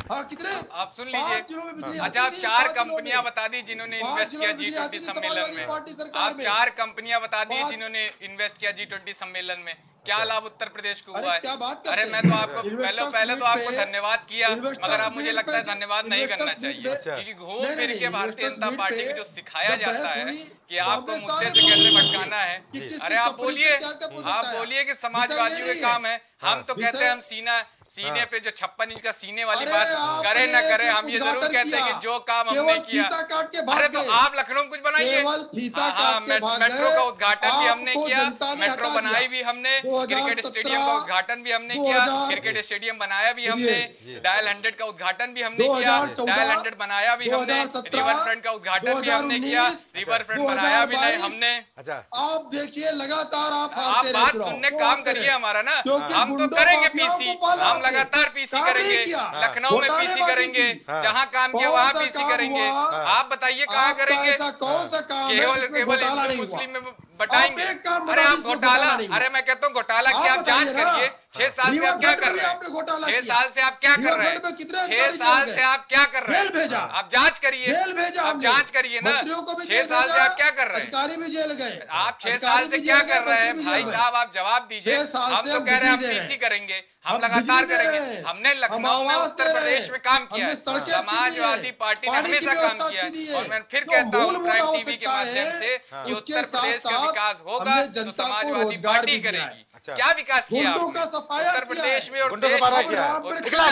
हाँ कितने आप सुन लीजिए। अच्छा, आप 4 कंपनियां बता दी जिन्होंने इन्वेस्ट किया G20 सम्मेलन में। आप 4 कंपनियां बता दी जिन्होंने इन्वेस्ट किया G20 सम्मेलन में। क्या लाभ उत्तर प्रदेश को हुआ है? अरे मैं तो आपको पहले तो आपको धन्यवाद किया, मगर अब मुझे लगता है धन्यवाद नहीं करना चाहिए, क्योंकि घूम फिर के भारतीय जनता पार्टी में जो सिखाया जाता है कि आपको मुद्दे से कैसे भटकाना है। अरे आप बोलिए कि समाजवादियों के काम है। हम तो कहते हैं हम सीने पे जो 56 इंच का सीने वाली बात करे न करे, हम ये जरूर कहते हैं कि जो काम हमने किया। अरे तो आप लखनऊ कुछ बनाइए। मेट्रो का उद्घाटन भी हमने किया, मेट्रो बनाई भी हमने, क्रिकेट स्टेडियम का उद्घाटन भी हमने किया, क्रिकेट स्टेडियम बनाया भी हमने, डायल 100 का उद्घाटन भी हमने किया, डायल 100 बनाया भी हमने, रिवर फ्रंट का उद्घाटन भी हमने किया, रिवर फ्रंट बनाया भी नहीं हमने। आप देखिए लगातार आप बात सुनने काम करिए हमारा ना, हम तो करेंगे पीसी, हम लगातार पीसी करेंगे, लखनऊ में पीसी करेंगे, जहां काम किया वहां पीसी करेंगे। आप बताइए कहां करेंगे? केवल हिंदू मुस्लिम में बटाएंगे। अरे आप घोटाला, अरे मैं कहता हूँ घोटाला की आप जांच करिए। 6 साल से आप क्या कर रहे हैं? 6 साल से आप क्या कर रहे हैं? 6 साल से आप क्या कर रहे हैं? आप जांच करिए, आप जांच करिए ना। 6 साल से आप क्या कर रहे हैं? अधिकारी भी जेल गए। आप 6 साल से क्या कर रहे हैं भाई साहब? आप जवाब दीजिए। हम तो कह रहे हैं हम पीसी करेंगे, हम लगातार करेंगे। हमने लखनऊ में उत्तर प्रदेश में काम किया, समाजवादी पार्टी ने हमेशा काम किया। और मैं फिर कहता हूँ प्राइम टीवी के माध्यम से कि उत्तर प्रदेश का विकास होगा तो समाजवादी पार्टी करेगी। क्या विकास किया उत्तर प्रदेश में? और गुंडों का सफाया किया है,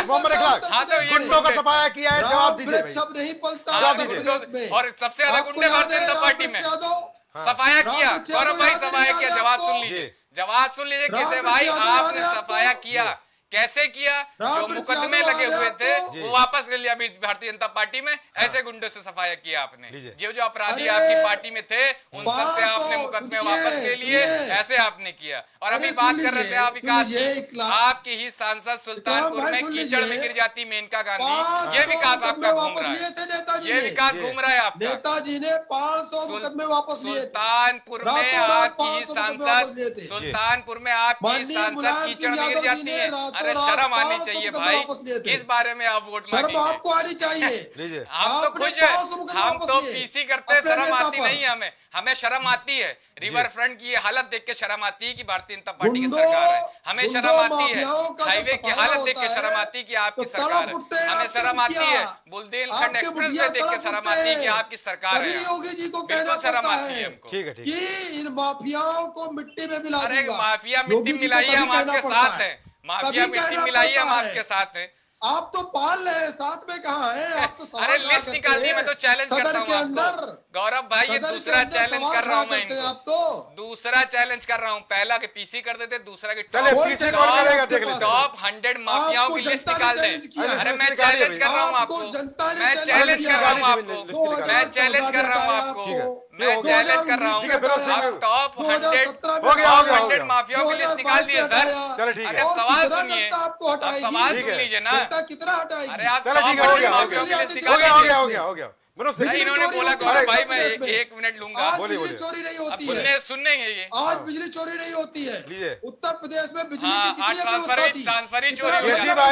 जवाब दीजिए। सब नहीं पलता दीजिए। और सबसे ज्यादा गुंडे भारतीय जनता पार्टी में सफाया किया। गौरव भाई सफाया किया, जवाब सुन लीजिए, जवाब सुन लीजिए। कैसे भाई आपने सफाया किया? कैसे किया? जो मुकदमे लगे हुए थे वो वापस ले लिया भारतीय जनता पार्टी में। ऐसे गुंडों से सफाया किया आपने। जो अपराधी आपकी पार्टी में थे उन सब से आपने मुकदमे वापस ले लिए। ऐसे आपने किया। और अभी बात कर रहे थे आप विकास की, आपकी ही सांसद सुल्तानपुर में कीचड़ में गिर जाती मेनका गांधी। ये विकास आपका घूम रहा है, ये विकास घूम रहा है आपका। नेताजी ने 500 मुकदमे वापस लिए। सुल्तानपुर में आपकी ही सांसद, सुल्तानपुर में आपकी सांसद कीचड़ में गिर जाती है। अरे शर्म आनी चाहिए भाई, इस बारे में आप वोट शर्म आपको आनी चाहिए। हम तो खुश है, हम तो पीसी करते, शर्म आती नहीं है हमें, हमें शर्म आती है। रिवर फ्रंट की हालत देख के शर्म आती है कि भारतीय जनता पार्टी की सरकार है। हमें शर्म आती है हाईवे की हालत देख के शर्म आती है कि आपकी सरकार है। हमें शर्म आती है बुंदेलखंड एक्सप्रेस वे देख के शर्म आती है कि आपकी सरकार है। योगी जी को कहना शर्म आती है हमको कि इन माफियाओं को मिट्टी में मिला अरे माफिया मिट्टी मिलाई हम आपके साथ है, माफिया मिट्टी मिलाई हम आपके साथ है। आप तो पाल रहे हैं, साथ में कहाँ है? आप तो अरे लिस्ट निकाल दी, मैं तो चैलेंज करता हूँ आपको गौरव भाई। ये दूसरा चैलेंज कर रहा हूँ मैं इनको, दूसरा चैलेंज कर रहा हूँ। पहला के पीसी कर देते, दूसरा के टॉप 100 माफियाओं की लिस्ट निकाल दे। अरे मैं चैलेंज कर रहा हूँ आपको, मैं चैलेंज कर रहा हूँ आपको, मैं चैलेंज कर रहा हूँ आपको, मैं चैलेंज कर रहा हूँ। टॉप 100 माफियाओं की लिस्ट निकाल दिए सर। अरे सवाल सुनिए, सवाल सुन लीजिए ना। कितना हटाएगी? अरे आप टॉप 100 माफियाओं की लिस्ट निकाल दीजिए। हो गया। इन्होंने बोला गौरव भाई मैं 1 मिनट लूंगा। बिजली चोरी नहीं होती है। सुनेंगे ये आज बिजली चोरी नहीं होती है। उत्तर प्रदेश में बिजली की कितनी ट्रांसफर ही चोरी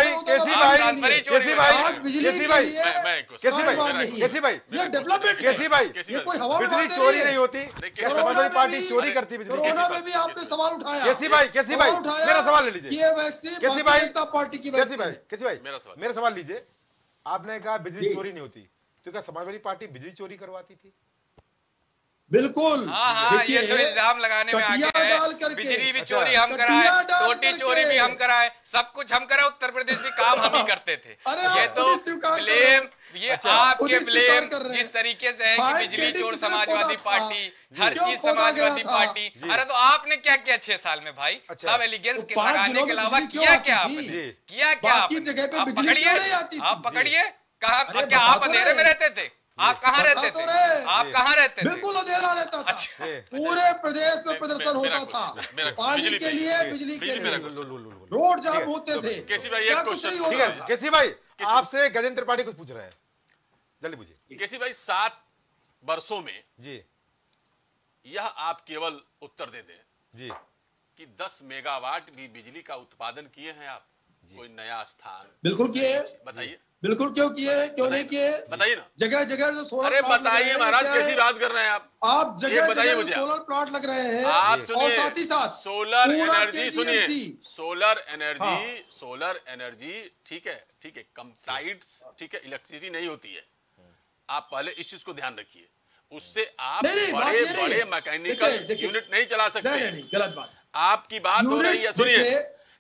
ये डेवलपमेंट ये कोई हवा में बिजली चोरी नहीं होती। समाजवादी पार्टी चोरी करती है। कोरोना में भी आपने सवाल उठाया। कैसी भाई मेरा सवाल ले लीजिए। ये वैक्सीन भारतीय जनता पार्टी की वैक्सीन। मेरा सवाल लीजिए। आपने कहा बिजली चोरी नहीं होती, तो क्या समाजवादी पार्टी बिजली चोरी करवाती थी? बिल्कुल। हाँ, ये तो इल्जाम लगाने में आगे है। बिजली भी चोरी हम कराए, रोटी चोरी भी हम कराए, सब कुछ हम कराए। उत्तर प्रदेश में काम हम ही करते थे। ये तो ब्लेम, ये आपके ब्लेम जिस तरीके से है कि बिजली चोर समाजवादी पार्टी, हर चीज समाजवादी पार्टी। अरे तो आपने क्या किया 6 साल में भाई? सब एलिगेंस के लगाने के अलावा किया क्या आपने? किया क्या? आप पकड़िए। कहाँ? क्या आप अंधेरे में रहते थे? आप कहाँ रहते थे? आप कहाँ रहते थे? बिल्कुल अंधेरा रहता था। पूरे प्रदेश में प्रदर्शन होता था, पानी के लिए, बिजली के लिए, रोड जाम होते थे। केसी भाई एक क्वेश्चन, केसी भाई आपसे गजेंद्र त्रिपाठी कुछ पूछ रहे हैं, जल्दी पूछिए। केसी भाई 7 वर्षों में जी यह आप केवल उत्तर दे दें जी कि 10 मेगावाट भी बिजली का उत्पादन किए हैं आप? कोई नया स्थान? बिल्कुल किए। बताइए। बिल्कुल क्यों किए, क्यों नहीं किए, बताइए ना। जगह जगह जो सोलर अरे प्लांट बताइए महाराज, कैसी बात कर रहे हैं आप जगह बताइए जगह मुझे सोलर प्लांट लग रहे हैं। आप और सुनिए, साथ ही साथ सोलर एनर्जी, सुनिए KGMC सोलर एनर्जी ठीक है कम टाइट, ठीक है, इलेक्ट्रिसिटी नहीं होती है। आप पहले इस चीज को ध्यान रखिए, उससे आप बड़े बड़े मैकेनिकल यूनिट नहीं चला सकते। नहीं, गलत बात। आपकी बात हो रही है, सुनिए,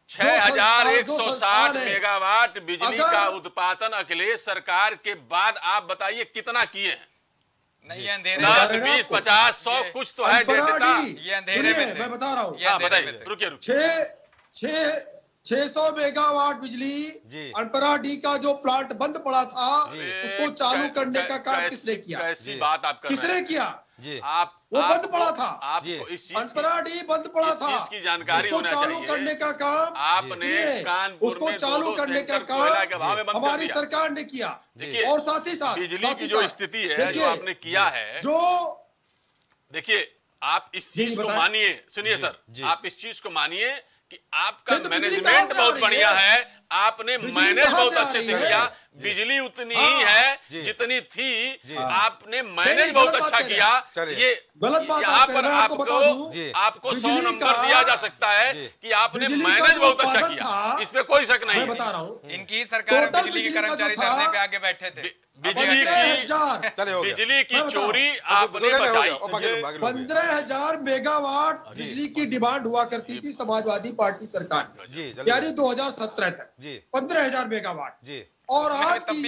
6160 मेगावाट बिजली का उत्पादन अखिलेश सरकार के बाद आप बताइए कितना किए हैं? नहीं, ये अंधेरे 10, 20, 50, 100 कुछ तो है डेटा। ये अंधेरे में मैं बता रहा हूँ, बताइए, रुकिए 600 मेगावाट बिजली अनपरा डी का जो प्लांट बंद पड़ा था उसको चालू करने का काम किसने किया? कैसी बात आप कर रहे हैं? किसने किया? आप वो बंद पड़ा था, आपको इस चीज अनपरा डी बंद पड़ा था, की जानकारी होना चाहिए। चालू करने का काम आपने कानपुर उसको में चालू करने का काम हमारी सरकार ने किया। और साथ ही साथ बिजली की जो स्थिति है जो आपने किया है, जो देखिए आप इस चीज को मानिए, सुनिए सर, आप इस चीज को मानिए कि आपका मैनेजमेंट बहुत बढ़िया है, आपने मैनेज बहुत अच्छे से किया, बिजली उतनी ही है जितनी थी, आपने मैनेज बहुत अच्छा किया। ये गलत बात यहाँ पर आपको 100 नंबर दिया जा सकता है कि आपने मैनेज बहुत अच्छा किया, इसमें कोई शक नहीं। बता रहा हूँ, इनकी सरकार में बिजली के कर्मचारी धरने पे आगे बैठे थे। बिजली की चोरी आपने बचाई। 15,000 मेगावाट बिजली की डिमांड हुआ करती थी समाजवादी पार्टी सरकार में, यानी 2017 तक 15,000 मेगावाट। और आज की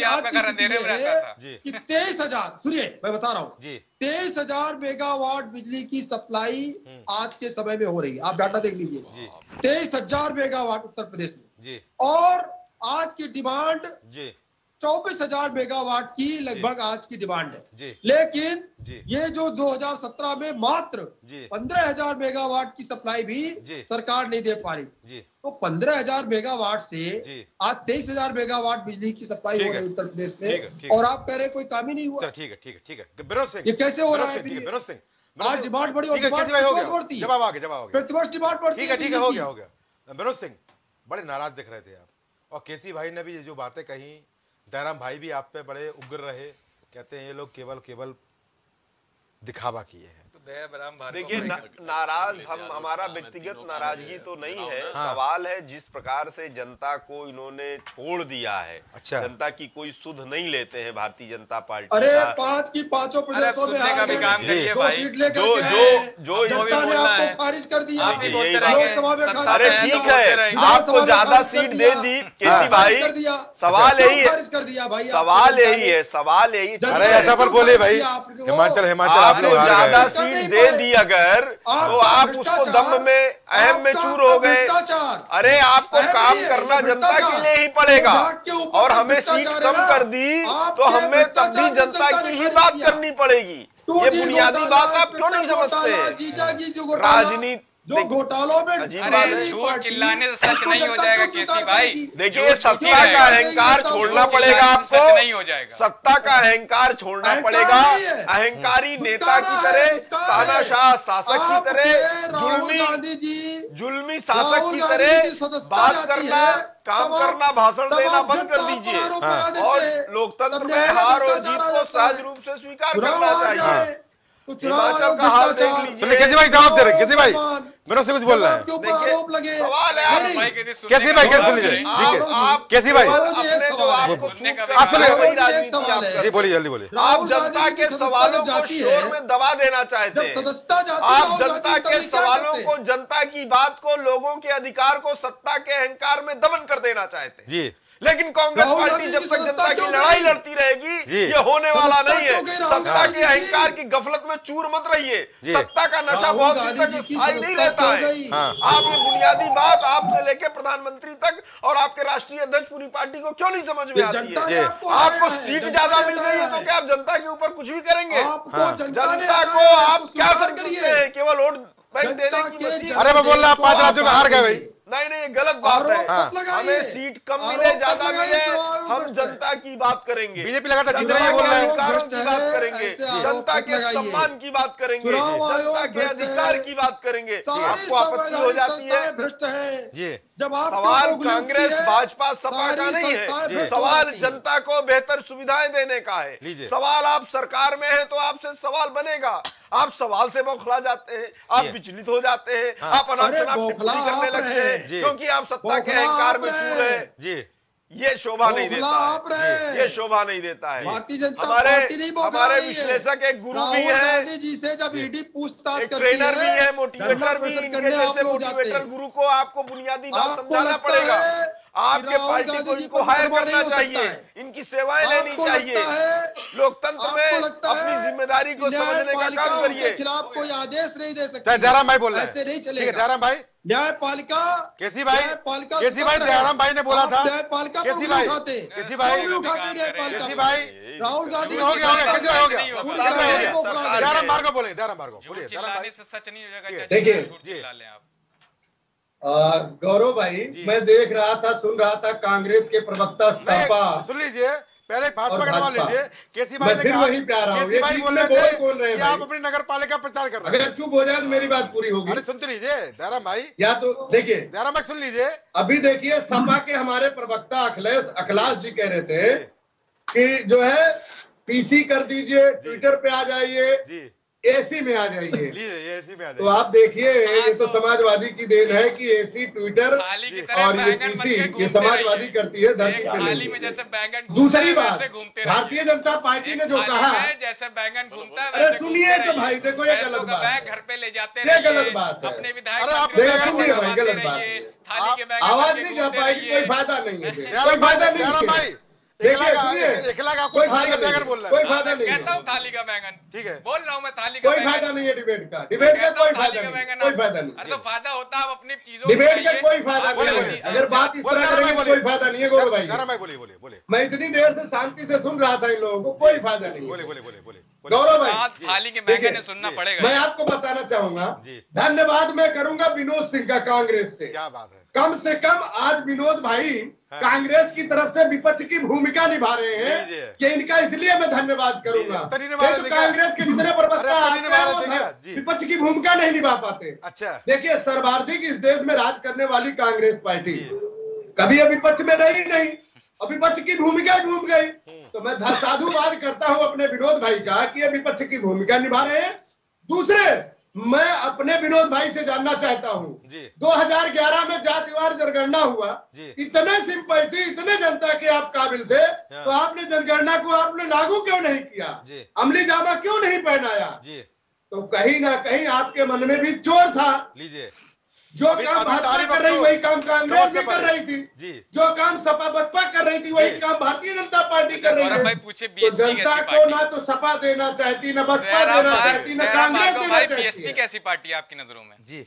कि 23,000, सुनिए मैं बता रहा हूँ, 23,000 मेगावाट बिजली की सप्लाई आज के समय में हो रही है। आप डाटा देख लीजिए, 23,000 मेगावाट उत्तर प्रदेश में, और आज की डिमांड 24,000 मेगावाट की लगभग आज की डिमांड है। लेकिन ये जो 2017 में मात्र 15,000 मेगावाट की सप्लाई भी सरकार नहीं दे पा रही, तो 15,000 मेगावाट से आज 23,000 मेगावाट बिजली की सप्लाई हो रही है उत्तर प्रदेश में, और आप कह रहे कोई काम ही नहीं हुआ। ठीक है विनोद सिंह, ये कैसे हो रहा है? विनोद सिंह, आज डिमांड बढ़ी और डिमांड बढ़ती है, जवाब आ गया, प्रतिवर्ष डिमांड बढ़ती है। ठीक है, हो गया। विनोद सिंह बड़े नाराज दिख रहे थे आप, और केसी भाई ने भी ये जो बातें कही, दयाराम भाई भी आप पे बड़े उग्र रहे, कहते हैं ये लोग केवल दिखावा किए हैं। देखिए नाराज हमारा व्यक्तिगत नाराजगी तो नहीं है, सवाल है जिस प्रकार से जनता को इन्होंने छोड़ दिया है। अच्छा, जनता की कोई सुध नहीं लेते हैं भारतीय जनता पार्टी। अरे 5 की 5 प्रदेशों में का भी काम करिए भाई, जो जनता ने आपको खारिज कर दिया, लोकसभा में खारिज। अरे ठीक है, आपको ज्यादा सीट दे दी केसी भाई, सवाल यही है, कर दिया भाई, सवाल यही है, सवाल यही। अरे ऐसा पर बोले भाई, हिमाचल आपने ज्यादा सीट दे दी अगर, तो आप उसको दम में अहम में चूर हो गए। अरे आपको काम करना जनता के लिए ही पड़ेगा, और हमें सीट कम कर दी तो हमें तब भी जनता की ही बात करनी पड़ेगी। ये बुनियादी बात आप क्यों नहीं समझते? राजनीति जो घोटालों में चिल्लाने से सच नहीं हो जाएगा केसी भाई। देखिए सत्ता का अहंकार छोड़ना पड़ेगा आपको, नहीं हो जाएगा, सत्ता का अहंकार छोड़ना पड़ेगा। अहंकारी नेता की तरह, तानाशाह शासक की तरह, जुल्मी शासक की तरह बात करना, काम करना, भाषण देना बंद कर दीजिए, और लोकतंत्र में हार और जीत को सहज रूप से स्वीकार करना चाहिए। हिमाचल का हाल देख लीजिए। केसी भाई जवाब दे रहे, केसी भाई मेरे से कुछ बोल रहा है। सवाल है केसी भाई, कैसे लीजिए, केसी भाई आप सुनिए, जी बोलिए, जल्दी बोलिए। आप जनता के सवालों को शोर में दबा देना चाहते हैं, आप जनता के सवालों को, जनता की बात को, लोगों के अधिकार को सत्ता के अहंकार में दमन कर देना चाहते हैं जी। लेकिन कांग्रेस पार्टी जब तक जनता की लड़ाई लड़ती रहेगी, ये होने वाला नहीं है। सत्ता के अहंकार की गफलत में चूर मत रहिए, सत्ता का नशा बहुत दिन तक स्थायी नहीं रहता है। आप ये बुनियादी बात आपसे लेके प्रधानमंत्री तक और आपके राष्ट्रीय अध्यक्ष पूरी पार्टी को क्यों नहीं समझ में आती है? आपको सीट ज्यादा मिल गई है तो क्या आप जनता के ऊपर कुछ भी करेंगे? जनता को आप क्या समझते हैं? केवल वोट बैंक देने की मशीन? अरे मैं बोल रहा 5 राज्यों में हार गए भाई। नहीं, ये गलत बात है। हमें सीट कम मिले, ज्यादा मिले, हम जनता की बात करेंगे, बीजेपी लगातार जीत रही है, बोल रहे हैं, अधिकारों की बात करेंगे, जनता के सम्मान की बात करेंगे, जनता के अधिकार की बात करेंगे। आपको आपत्ति हो जाती है? भ्रष्ट है जी। जब आप सवाल कांग्रेस भाजपा सपा का नहीं है, सवाल जनता को बेहतर सुविधाएं देने का है। सवाल आप सरकार में है तो आपसे सवाल बनेगा, आप सवाल से बौखला जाते हैं, आप विचलित हो जाते हैं, आप अनाप-शनाप टिप्पणी करने लगते हैं क्योंकि आप सत्ता के अहंकार में चूर हैं। ये शोभा नहीं देता है, ये शोभा नहीं देता है। भारतीय जनता पार्टी नहीं हमारे विश्लेषक एक गुरु भी है, गांधी जी से जब ईडी पूछताछ करती ट्रेनर भी है, मोटिवेटर भी, इनके जैसे मोटिवेटर गुरु को आपको बुनियादी बात समझाना पड़ेगा। आपके पार्टी को इनको हायर करना चाहिए, इनकी सेवाएं लेनी चाहिए, लोकतंत्र में अपनी जिम्मेदारी को समझने का काम करिए। खिलाफ कोई आदेश नहीं दे सकते। जयराम भाई बोल रहे हैं, ऐसे नहीं चलेगा। जयराम भाई, न्यायपालिका केसी भाई जयराम भाई ने बोला था, न्यायपालिका केसी भाई उठाते भाई राहुल गांधी हो गया। जयराम भार्गव बोले, जयराम भार्गव बोलिए। सच नहीं हो जाएगा। देखिए गौरव भाई, मैं देख रहा था, सुन रहा था कांग्रेस के प्रवक्ता सपा, सुन लीजिए पहले भाजपा का नाम लीजिए। केसी भाई ने कहा, वही प्यार केसी भाई बोल रहे थे कि आप अपनी नगर पालिका प्रचार कर रहे हैं। अगर चुप हो जाए तो मेरी बात पूरी होगी। अरे सुनते लीजिए जयराम भाई, या तो देखिए जयराम भाई सुन लीजिए। अभी देखिए सपा के हमारे प्रवक्ता अखिलेश जी कह रहे थे कि जो है पीसी कर दीजिए, ट्विटर पे आ जाइए, एसी में आ जाइए। एसी में आ जाइए। तो आप देखिए ये तो समाजवादी की देन है कि एसी, ट्विटर और ये पीसी ये समाजवादी करती है धरती पे। दूसरी बात, भारतीय जनता पार्टी ने जो कहा, जैसे बैंगन घूमता है, अरे सुनिए तो भाई, देखो ये गलत बात है, घर पे ले जाते ये गलत बात है। अपने विधायक भाई गलत बात है, आवाज नहीं जा पाएगी, कोई फायदा नहीं है, कोई फायदा नहीं है। देखिए कोई फायदा नहीं, कहता हूँ थाली का बैंगन, ठीक है, बोल रहा हूँ मैं थाली का, कोई फायदा नहीं है डिबेट का कोई फायदा नहीं। तो फायदा होता है अपनी चीजों, डिबेट का कोई फायदा नहीं। अगर बात इस तरह करेंगे तो कोई फायदा नहीं है गौरव भाई। बोले मैं इतनी देर से शांति से सुन रहा था इन लोगों को, कोई फायदा नहीं। बोले गौरव भाई, थाली के बैंगन सुनना पड़ेगा। मैं आपको बताना चाहूंगा, धन्यवाद मैं करूंगा विनोद सिंह का कांग्रेस से। क्या बात है, कम से कम आज विनोद भाई कांग्रेस की तरफ से विपक्ष की भूमिका निभा रहे हैं, कि इनका इसलिए मैं धन्यवाद करूंगा। तो कांग्रेस के जितने प्रवक्ता विपक्ष की भूमिका नहीं निभा पाते। अच्छा देखिए, सर्वाधिक इस देश में राज करने वाली कांग्रेस पार्टी कभी विपक्ष में नहीं, और विपक्ष की भूमिका घूम गई। तो मैं साधुवाद करता हूं अपने विनोद भाई का कि ये विपक्ष की भूमिका निभा रहे हैं। दूसरे, मैं अपने विनोद भाई से जानना चाहता हूं, 2011 में जातिवार जनगणना हुआ, इतने सिंपैथी, इतने जनता के आप काबिल थे, तो आपने जनगणना को आपने लागू क्यों नहीं किया, अमली जामा क्यों नहीं पहनाया? तो कहीं ना कहीं आपके मन में भी चोर था। लीजिए, जो काम भाजपा कर रही वही काम कांग्रेस भी कर रही थी, जो काम सपा बसपा कर रही थी वही काम भारतीय जनता पार्टी कर रही है। तो जनता को ना तो सपा देना चाहती, ना बसपा देना चाहती, ना कांग्रेस देना चाहती। बीएसपी कैसी पार्टी है आपकी नजरों में? जी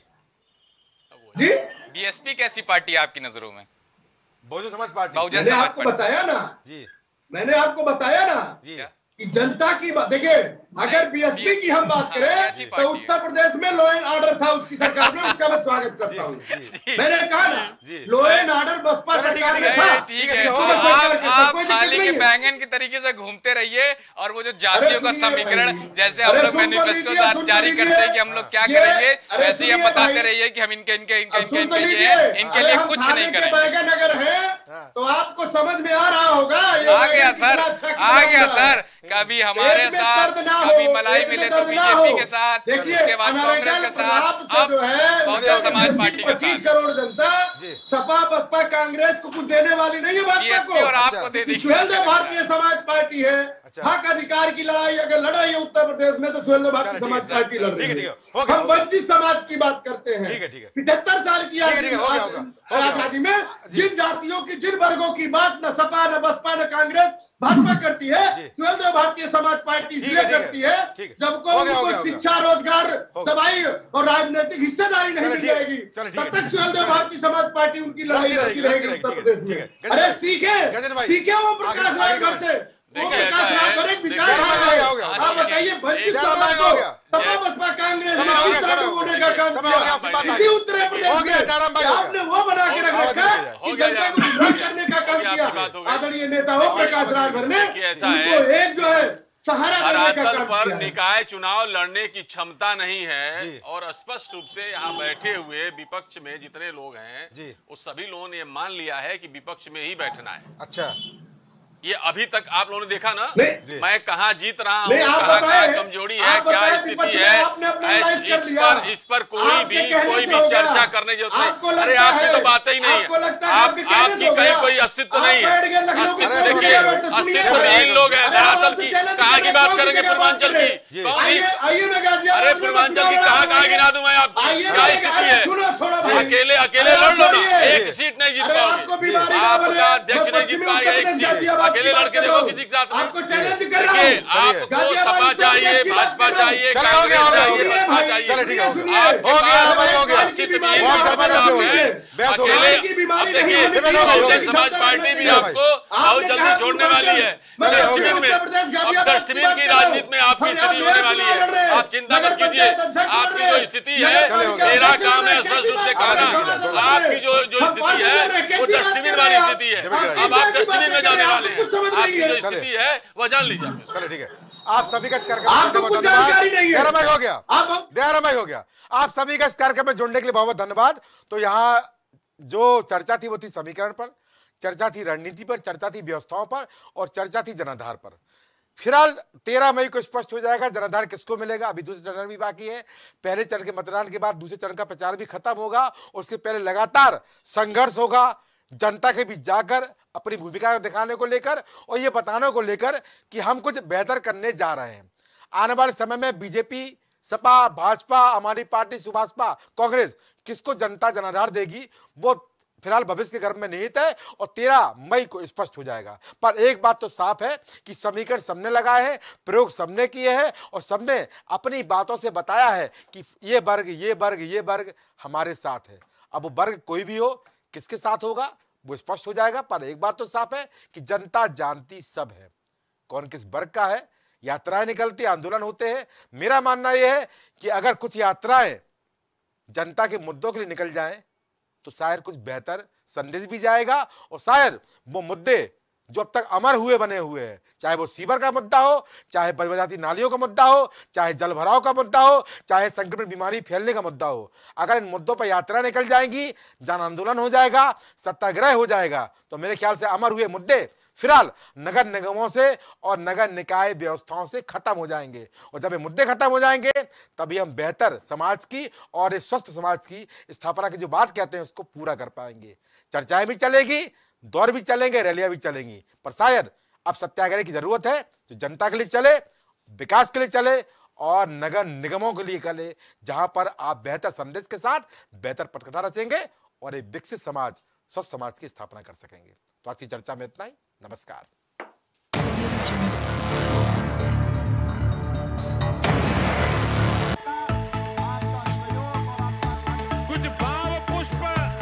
बीएसपी कैसी पार्टी है आपकी नजरों में? बहुजन समाज पार्टी। मैंने आपको बताया ना जी, मैंने आपको बताया ना जी कि जनता की बात। देखिए, अगर बीएसपी की हम बात करें तो उत्तर प्रदेश में लॉ एंड ऑर्डर था उसकी सरकार में, उसका मैं स्वागत करता हूँ। मैंने कहा ना, लॉ एंड ऑर्डर बसपा सरकार में था। ठीक है, आप थाली के बैंगन की तरीके से घूमते रहिए, और वो जो जातियों का समीकरण, जैसे हम लोग मैनिफेस्टो जारी करते हैं कि हम लोग क्या करेंगे, वैसे ही आप बताते रहिए कि हम इनके लिए कुछ नहीं करेंगे। बैंगन अगर है तो आपको समझ में आ रहा होगा। आ गया सर, कभी हमारे साथ, कभी मलाई मिले तो बीजेपी के साथ, उसके बाद कांग्रेस के साथ, अब बहुजन समाज पार्टी के साथ। 25 करोड़ जनता सपा बसपा कांग्रेस को कुछ देने वाली नहीं है। बीएसपी और आपको दे दी। भारतीय समाज पार्टी है, हक अधिकार की लड़ाई अगर लड़ाई है उत्तर प्रदेश में तो सुहेलदेव भारतीय समाज पार्टी लड़ रही है। हम वंचित समाज की बात करते हैं। 75 साल की आजादी में जिन जातियों की, जिन वर्गों की बात न सपा न बसपा न कांग्रेस भाजपा करती है, सुहेलदेव भारतीय समाज पार्टी इसलिए करती है जबको उनको शिक्षा, रोजगार, दवाई और राजनीतिक हिस्सेदारी नहीं मिल जाएगी, तब तक सुहेलदेव भारतीय समाज पार्टी उनकी लड़ाई लड़ती रहेगी उत्तर प्रदेश में। अरे सीखे वो प्रकाश राज से, वो प्रकाश राज और एक विकास। आप बताइए, वंचित समाज को सपा बसपा कांग्रेस किस तरह होने का काम किया? इसी उत्तर प्रदेश में आपने वो बना के रख रखा कि जनता को गुमराह करने का काम किया। आदरणीय नेता हो प्रकाश राज ने, उनको एक जो है सहारा देने का धरातल काम पर किया है। निकाय चुनाव लड़ने की क्षमता नहीं है और स्पष्ट रूप से यहाँ बैठे हुए विपक्ष में जितने लोग हैं वो सभी लोगों ने मान लिया है कि विपक्ष में ही बैठना है। अच्छा, ये अभी तक आप लोगों ने देखा ना, मैं कहाँ जीत रहा हूँ, कहाँ कमजोरी है, क्या स्थिति है, इस पर कोई भी चर्चा करने की जरूरत नहीं। अरे आपकी तो बात ही नहीं है, आपकी कहीं कोई अस्तित्व नहीं है। अस्तित्व देखिए, अस्तित्व इन लोग हैं धरातल की। कहाँ की बात करेंगे पूर्वांचल की? अरे पूर्वांचल की कहाँ गिना दूं मैं आपकी? क्या स्थिति है? अकेले लड़ लो ना, एक सीट नहीं जीत पाओगे, आपका अध्यक्ष नहीं जीत पाएगा एक सीट। अकेले लड़के देखो किसी के साथ आपको चैलेंज कर रहा हूं। आपको सपा चाहिए, भाजपा चाहिए, कांग्रेस चाहिए, बसपा चाहिए। चलो ठीक है, हो गया भाई, हो गया। अब देखिए बहुजन समाज पार्टी भी आपको बहुत जल्दी छोड़ने वाली है डस्टबिन में। अब डस्टबिन की राजनीति में आपकी स्थिति होने वाली है, आप चिंता मत कीजिए। आपकी जो स्थिति है, मेरा काम है स्पष्ट रूप से कहना, आपकी जो स्थिति है वो डस्टबिन वाली स्थिति है। अब आप डस्टबिन में जाने वाले हैं, आपकी जो स्थिति है वो जान लीजिए। चलो ठीक है, आप सभी का इस कार्यक्रम में हो गया। आप सभी का इस कार्यक्रम में जुड़ने के लिए बहुत बहुत धन्यवाद। तो यहाँ जो चर्चा थी वो थी समीकरण पर, चर्चा थी रणनीति पर, चर्चा थी व्यवस्थाओं पर और चर्चा थी जनाधार पर। फिलहाल 13 मई को स्पष्ट हो जाएगा जनाधार किसको मिलेगा। अभी दूसरे चरण भी बाकी है। पहले चरण के मतदान के बाद दूसरे चरण का प्रचार भी खत्म होगा। उसके पहले लगातार संघर्ष होगा जनता के बीच जाकर, अपनी भूमिका दिखाने को लेकर और ये बताने को लेकर कि हम कुछ बेहतर करने जा रहे हैं। आने वाले समय में बीजेपी, सपा, भाजपा, हमारी पार्टी, सुभाषपा, कांग्रेस किसको जनता जनाधार देगी वो फिलहाल भविष्य के गर्भ में निहित है और 13 मई को स्पष्ट हो जाएगा। पर एक बात तो साफ है कि समीकरण सबने लगाए हैं, प्रयोग सबने किए हैं और सबने अपनी बातों से बताया है कि ये वर्ग हमारे साथ है। अब वो वर्ग कोई भी हो, किसके साथ होगा वो स्पष्ट हो जाएगा। पर एक बात तो साफ है कि जनता जानती सब है कौन किस वर्ग का है। यात्राएं निकलती, आंदोलन होते हैं। मेरा मानना यह है कि अगर कुछ यात्राएं जनता के मुद्दों के लिए निकल जाएं तो शायद कुछ बेहतर संदेश भी जाएगा और शायद वो मुद्दे जो अब तक अमर हुए बने हुए हैं, चाहे वो सीवर का मुद्दा हो, चाहे बजबजाती नालियों का मुद्दा हो, चाहे जल भराव का मुद्दा हो, चाहे संक्रमण बीमारी फैलने का मुद्दा हो, अगर इन मुद्दों पर यात्रा निकल जाएंगी, जन आंदोलन हो जाएगा, सत्याग्रह हो जाएगा, तो मेरे ख्याल से अमर हुए मुद्दे फिलहाल नगर निगमों से और नगर निकाय व्यवस्थाओं से खत्म हो जाएंगे। और जब ये मुद्दे खत्म हो जाएंगे तभी हम बेहतर समाज की और एक स्वस्थ समाज की स्थापना की जो बात कहते हैं उसको पूरा कर पाएंगे। चर्चाएं भी चलेगी, दौर भी चलेंगे, रैलियां भी चलेंगी, पर शायद अब सत्याग्रह की जरूरत है जो जनता के लिए चले, विकास के लिए चले और नगर निगमों के लिए चले, जहां पर आप बेहतर संदेश के साथ बेहतर पटकथा रचेंगे और एक विकसित समाज, स्वस्थ समाज की स्थापना कर सकेंगे। तो आज की चर्चा में इतना ही। नमस्कार। कुछ भाव पुष्प।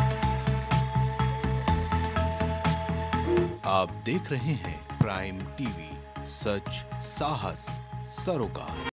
आप देख रहे हैं प्राइम टीवी, सच साहस सरोकार।